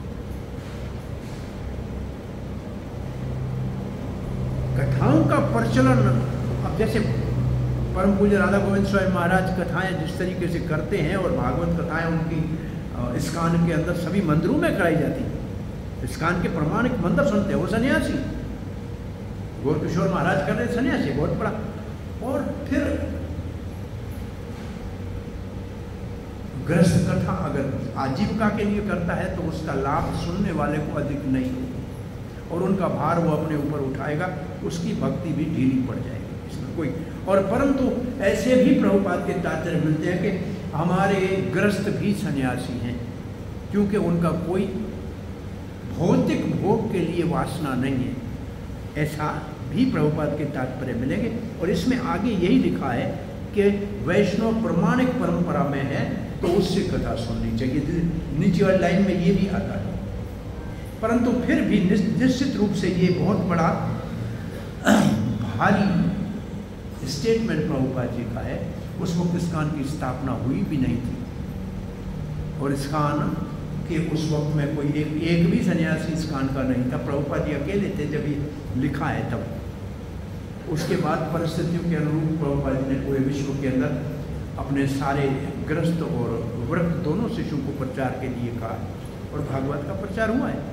कथाओं का प्रचलन, अब जैसे परम पूज्य राधा गोविंद स्वामी महाराज कथाएं जिस तरीके से करते हैं, और भागवत कथाएं उनकी इस्कान के अंदर सभी मंदिरों में कराई जाती है। इस्कान के प्रमाणिक मंदिर सुनते हैं वो सन्यासी, गौरकिशोर महाराज कर रहे सन्यासी बहुत बड़ा। और फिर ग्रस्त कथा अगर आजीविका के लिए करता है तो उसका लाभ सुनने वाले को अधिक नहीं होगा, और उनका भार वो अपने ऊपर उठाएगा, उसकी भक्ति भी ढीली पड़ जाएगी इसमें कोई। और परंतु ऐसे भी प्रभुपाद के तात्पर्य मिलते हैं कि हमारे ग्रस्त भी सन्यासी हैं, क्योंकि उनका कोई भौतिक भोग के लिए वासना नहीं है, ऐसा भी प्रभुपाद के तात्पर्य मिलेंगे। और इसमें आगे यही लिखा है कि वैष्णव प्रमाणिक परंपरा में है तो उससे कथा सुननी चाहिए, नीचे वाली लाइन में ये भी आता है। परंतु फिर भी निश्चित रूप से ये बहुत बड़ा भारी स्टेटमेंट प्रभुपाद जी का है। उस वक्त इस्कान की स्थापना हुई भी नहीं थी, और इस्कान के उस वक्त में कोई एक, एक भी सन्यासी इस्कान का नहीं था, प्रभुपाद जी अकेले थे जब ये लिखा है तब। उसके बाद परिस्थितियों के अनुरूप प्रभुपाद जी ने पूरे विश्व के अंदर अपने सारे ग्रस्त और व्रत दोनों शिष्यों को प्रचार के लिए कहा, और भागवत का प्रचार हुआ है।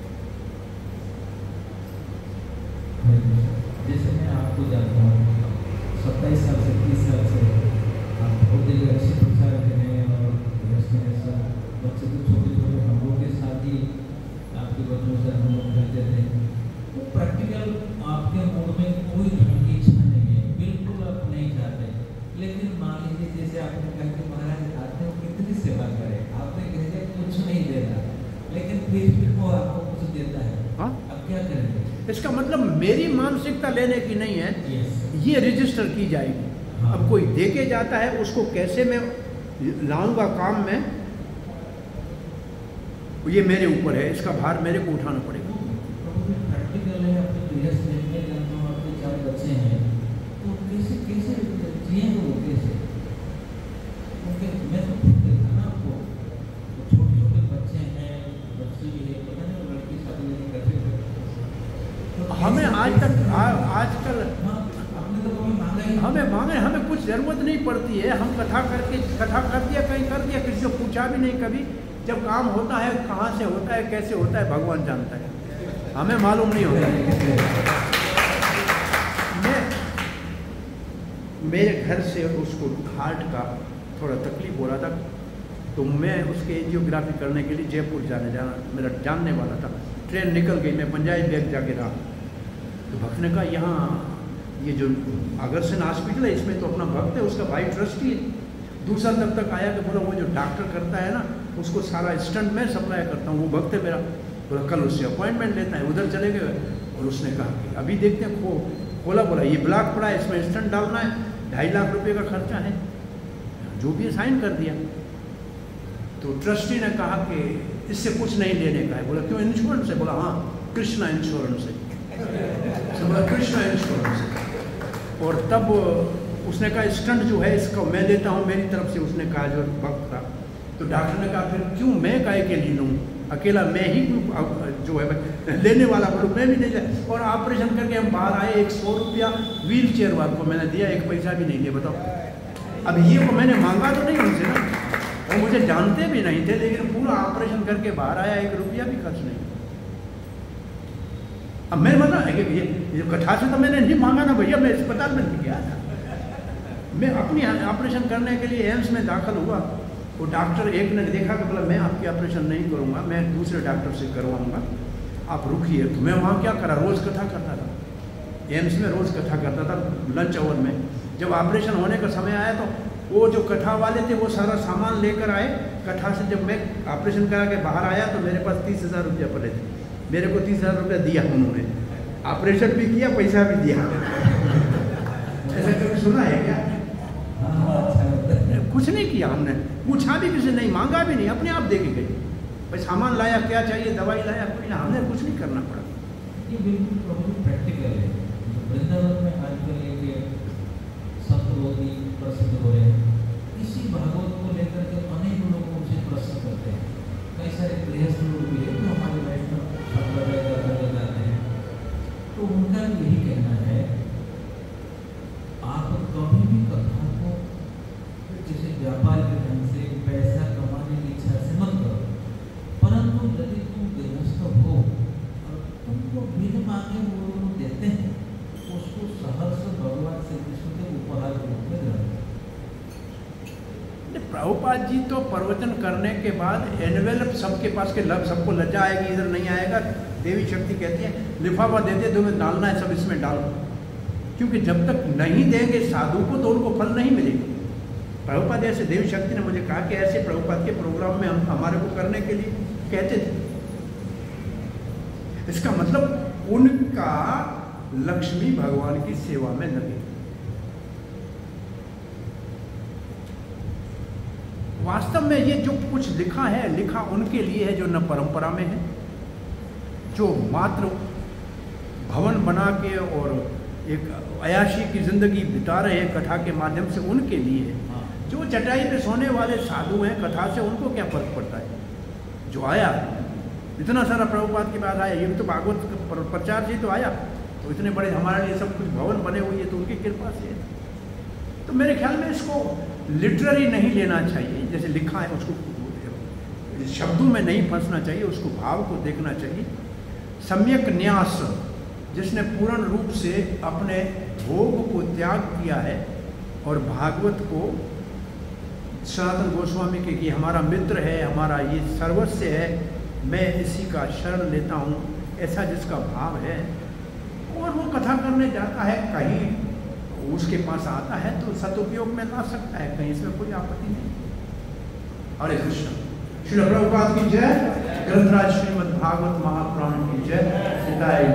जैसे मैं आपको जानता हूँ, सत्ताईस साल से तीस साल से आप बहुत ही अच्छे प्रचार कर रहे हैं, और बच्चे तो छोटे छोटे हम लोग के साथ ही आपके बच्चों से हम लोग खेलते थे। तो प्रैक्टिकल आपके मूड में कोई धर्म की इच्छा नहीं है, बिल्कुल आप नहीं चाहते, लेकिन मान लीजिए जैसे आपने कहा कि महाराज आते हो कितनी सेवा करें, आपने कहे कुछ नहीं देना, लेकिन फिर भी वो आपको कुछ देता है, हाँ? अब क्या करेंगे? इसका मतलब मेरी मानसिकता लेने की नहीं है, ये रजिस्टर की जाएगी। हाँ। अब कोई दे के जाता है, उसको कैसे मैं लाऊंगा काम में, ये मेरे ऊपर है, इसका भार मेरे को उठाना पड़ेगा। प्रैक्टिकल है, अपने गृहस्थ में जानता हूँ आपके चार बच्चे हैं, तो कैसे कैसे जिएंगे वो, कैसे? क्योंकि मैं तो खुद देखा ना आपको, तो छोटे छोटे बच्चे हैं, बच्चे भी है, पता नहीं लड़की शादी नहीं करते। हमें आज तक आजकल आपने तो कभी मांगा ही, हमें मांगे, हमें कुछ जरूरत नहीं पड़ती है। हम कथा करके कथा कर दिया, कहीं कर दिया, किसी को पूछा भी नहीं कभी। जब काम होता है, कहाँ से होता है, कैसे होता है, भगवान जानता है, हमें मालूम नहीं होता। मैं मेरे घर से उसको हार्ट का थोड़ा तकलीफ हो रहा था, तो मैं उसके एंजियोग्राफी करने के लिए जयपुर जाने जाना मेरा जानने वाला था। ट्रेन निकल गई, मैं पंजाबी बैग जाके रहा। तो भक्त ने कहा यहाँ ये जो अग्रसेन हॉस्पिटल है इसमें तो अपना भक्त है, उसका भाई ट्रस्टी है। दूसरा तब तक आया कि बोला वो जो डॉक्टर करता है ना उसको सारा स्टंट मैं सप्लाई करता हूँ, वो भक्त है मेरा। बोला कल उससे अपॉइंटमेंट लेता है। उधर चले गए और उसने कहा कि अभी देखते हैं, खो खोला, बोला ये ब्लॉक पड़ा है, इसमें स्टंट डालना है, ढाई लाख रुपए का खर्चा है, जो भी साइन कर दिया। तो ट्रस्टी ने कहा कि इससे कुछ नहीं लेने का है। बोला क्यों, इंश्योरेंस है? बोला हाँ कृष्णा इंश्योरेंस है। तो बोला कृष्णा इंश्योरेंस है। और तब उसने कहा स्टंट जो है इसका मैं देता हूँ मेरी तरफ से, उसने कहा जो वक्त था। तो डॉक्टर ने कहा फिर क्यों मैं काहे के लिए लूँ, अकेला मैं ही जो है लेने वाला, बोलो मैं भी नहीं जाए। और ऑपरेशन करके हम बाहर आए, एक सौ रुपया व्हील चेयर वाले को मैंने दिया, एक पैसा भी नहीं दिया। बताओ, अब ये को मैंने मांगा तो नहीं उनसे ना, वो मुझे जानते भी नहीं थे, लेकिन पूरा ऑपरेशन करके बाहर आया, एक रुपया भी खर्च नहीं। अब मैं मतलब ये, ये कथा से तो मैंने नहीं मांगा ना भैया, मैं अस्पताल में नहीं गया था। मैं अपनी ऑपरेशन करने के लिए एम्स में दाखिल हुआ। वो डॉक्टर एक ने देखा कि बोला मैं आपकी ऑपरेशन नहीं करूँगा, मैं दूसरे डॉक्टर से करवाऊँगा, आप रुकिए। तो मैं वहाँ क्या करा, रोज़ कथा करता था, एम्स में रोज़ कथा करता था लंच आवर में। जब ऑपरेशन होने का समय आया तो वो जो कथा वाले थे वो सारा सामान लेकर आए कथा से। जब मैं ऑपरेशन करा के बाहर आया तो मेरे पास तीस हज़ार रुपया पड़े थे। मेरे को तीस हज़ार रुपया दिया उन्होंने, ऑपरेशन भी किया, पैसा भी दिया। ऐसा कभी सुना है क्या? कुछ नहीं किया हमने, पूछा भी किसी नहीं, मांगा भी नहीं, अपने आप दे के गए। भाई सामान लाया, क्या चाहिए, दवाई लाया, कोई ना, हमने कुछ नहीं करना पड़ा। ये बिल्कुल बहुत प्रैक्टिकल है। वृंदावन में आजकल एक संत लोग प्रसिद्ध हो रहे हैं, इसी भागवत को लेकर के अनेक लोग मुझे प्रश्न करते हैं। कई सारे गृहस्थ लोग भी है जो हमारे वैष्णव संप्रदाय का करने जाते हैं, तो उनका यही कहना है आप कभी भी कथा को किसी व्यापार के ढंग से पैसा कमाने की इच्छा से मत करो, परंतु यदि तुम गृहस्थ हो और तुमको बिन मांगे वो लोग देते हैं, उसको सहर्ष भगवान श्री कृष्ण के उपहार के रूप में ग्रहण करो। प्रभुपाद जी तो प्रवचन करने के बाद एनवेलप सबके पास के लग सबको लज्जा आएगी, इधर नहीं आएगा। देवी शक्ति कहती है लिफाफा देते तुम्हें डालना है, सब इसमें डालो, क्योंकि जब तक नहीं देंगे साधु को तो उनको फल नहीं मिलेगा। प्रभुपाद ऐसे देवी शक्ति ने मुझे कहा कि ऐसे प्रभुपाद के प्रोग्राम में हम हमारे को करने के लिए कहते थे। इसका मतलब उनका लक्ष्मी भगवान की सेवा में लगे। वास्तव में ये जो कुछ लिखा है, लिखा उनके लिए है जो न परंपरा में है, जो मात्र भवन बना के और एक अयाशी की जिंदगी बिता रहे हैं कथा के माध्यम से, उनके लिए है। जो चटाई पे सोने वाले साधु हैं कथा से, उनको क्या फर्क पड़ता है? जो आया इतना सारा प्रभुपाद के बाद आया, ये तो भागवत प्रचार से तो आया, तो इतने बड़े हमारे लिए सब कुछ भवन बने हुए हैं, तो उनकी कृपा से है। तो मेरे ख्याल में इसको लिटररी नहीं लेना चाहिए, जैसे लिखा है उसको शब्दों में नहीं फंसना चाहिए, उसको भाव को देखना चाहिए। सम्यक न्यास, जिसने पूर्ण रूप से अपने भोग को त्याग किया है और भागवत को सनातन गोस्वामी के कि हमारा मित्र है, हमारा ये सर्वस्व है, मैं इसी का शरण लेता हूँ, ऐसा जिसका भाव है, और वो कथा करने जाता है, कहीं उसके पास आता है तो सदुपयोग में ला सकता है, कहीं इसमें कोई आपत्ति नहीं। हरे कृष्ण। श्रील प्रभुपाद की जय, ग्रंथराज श्रीमद् भागवत महापुराण की जय।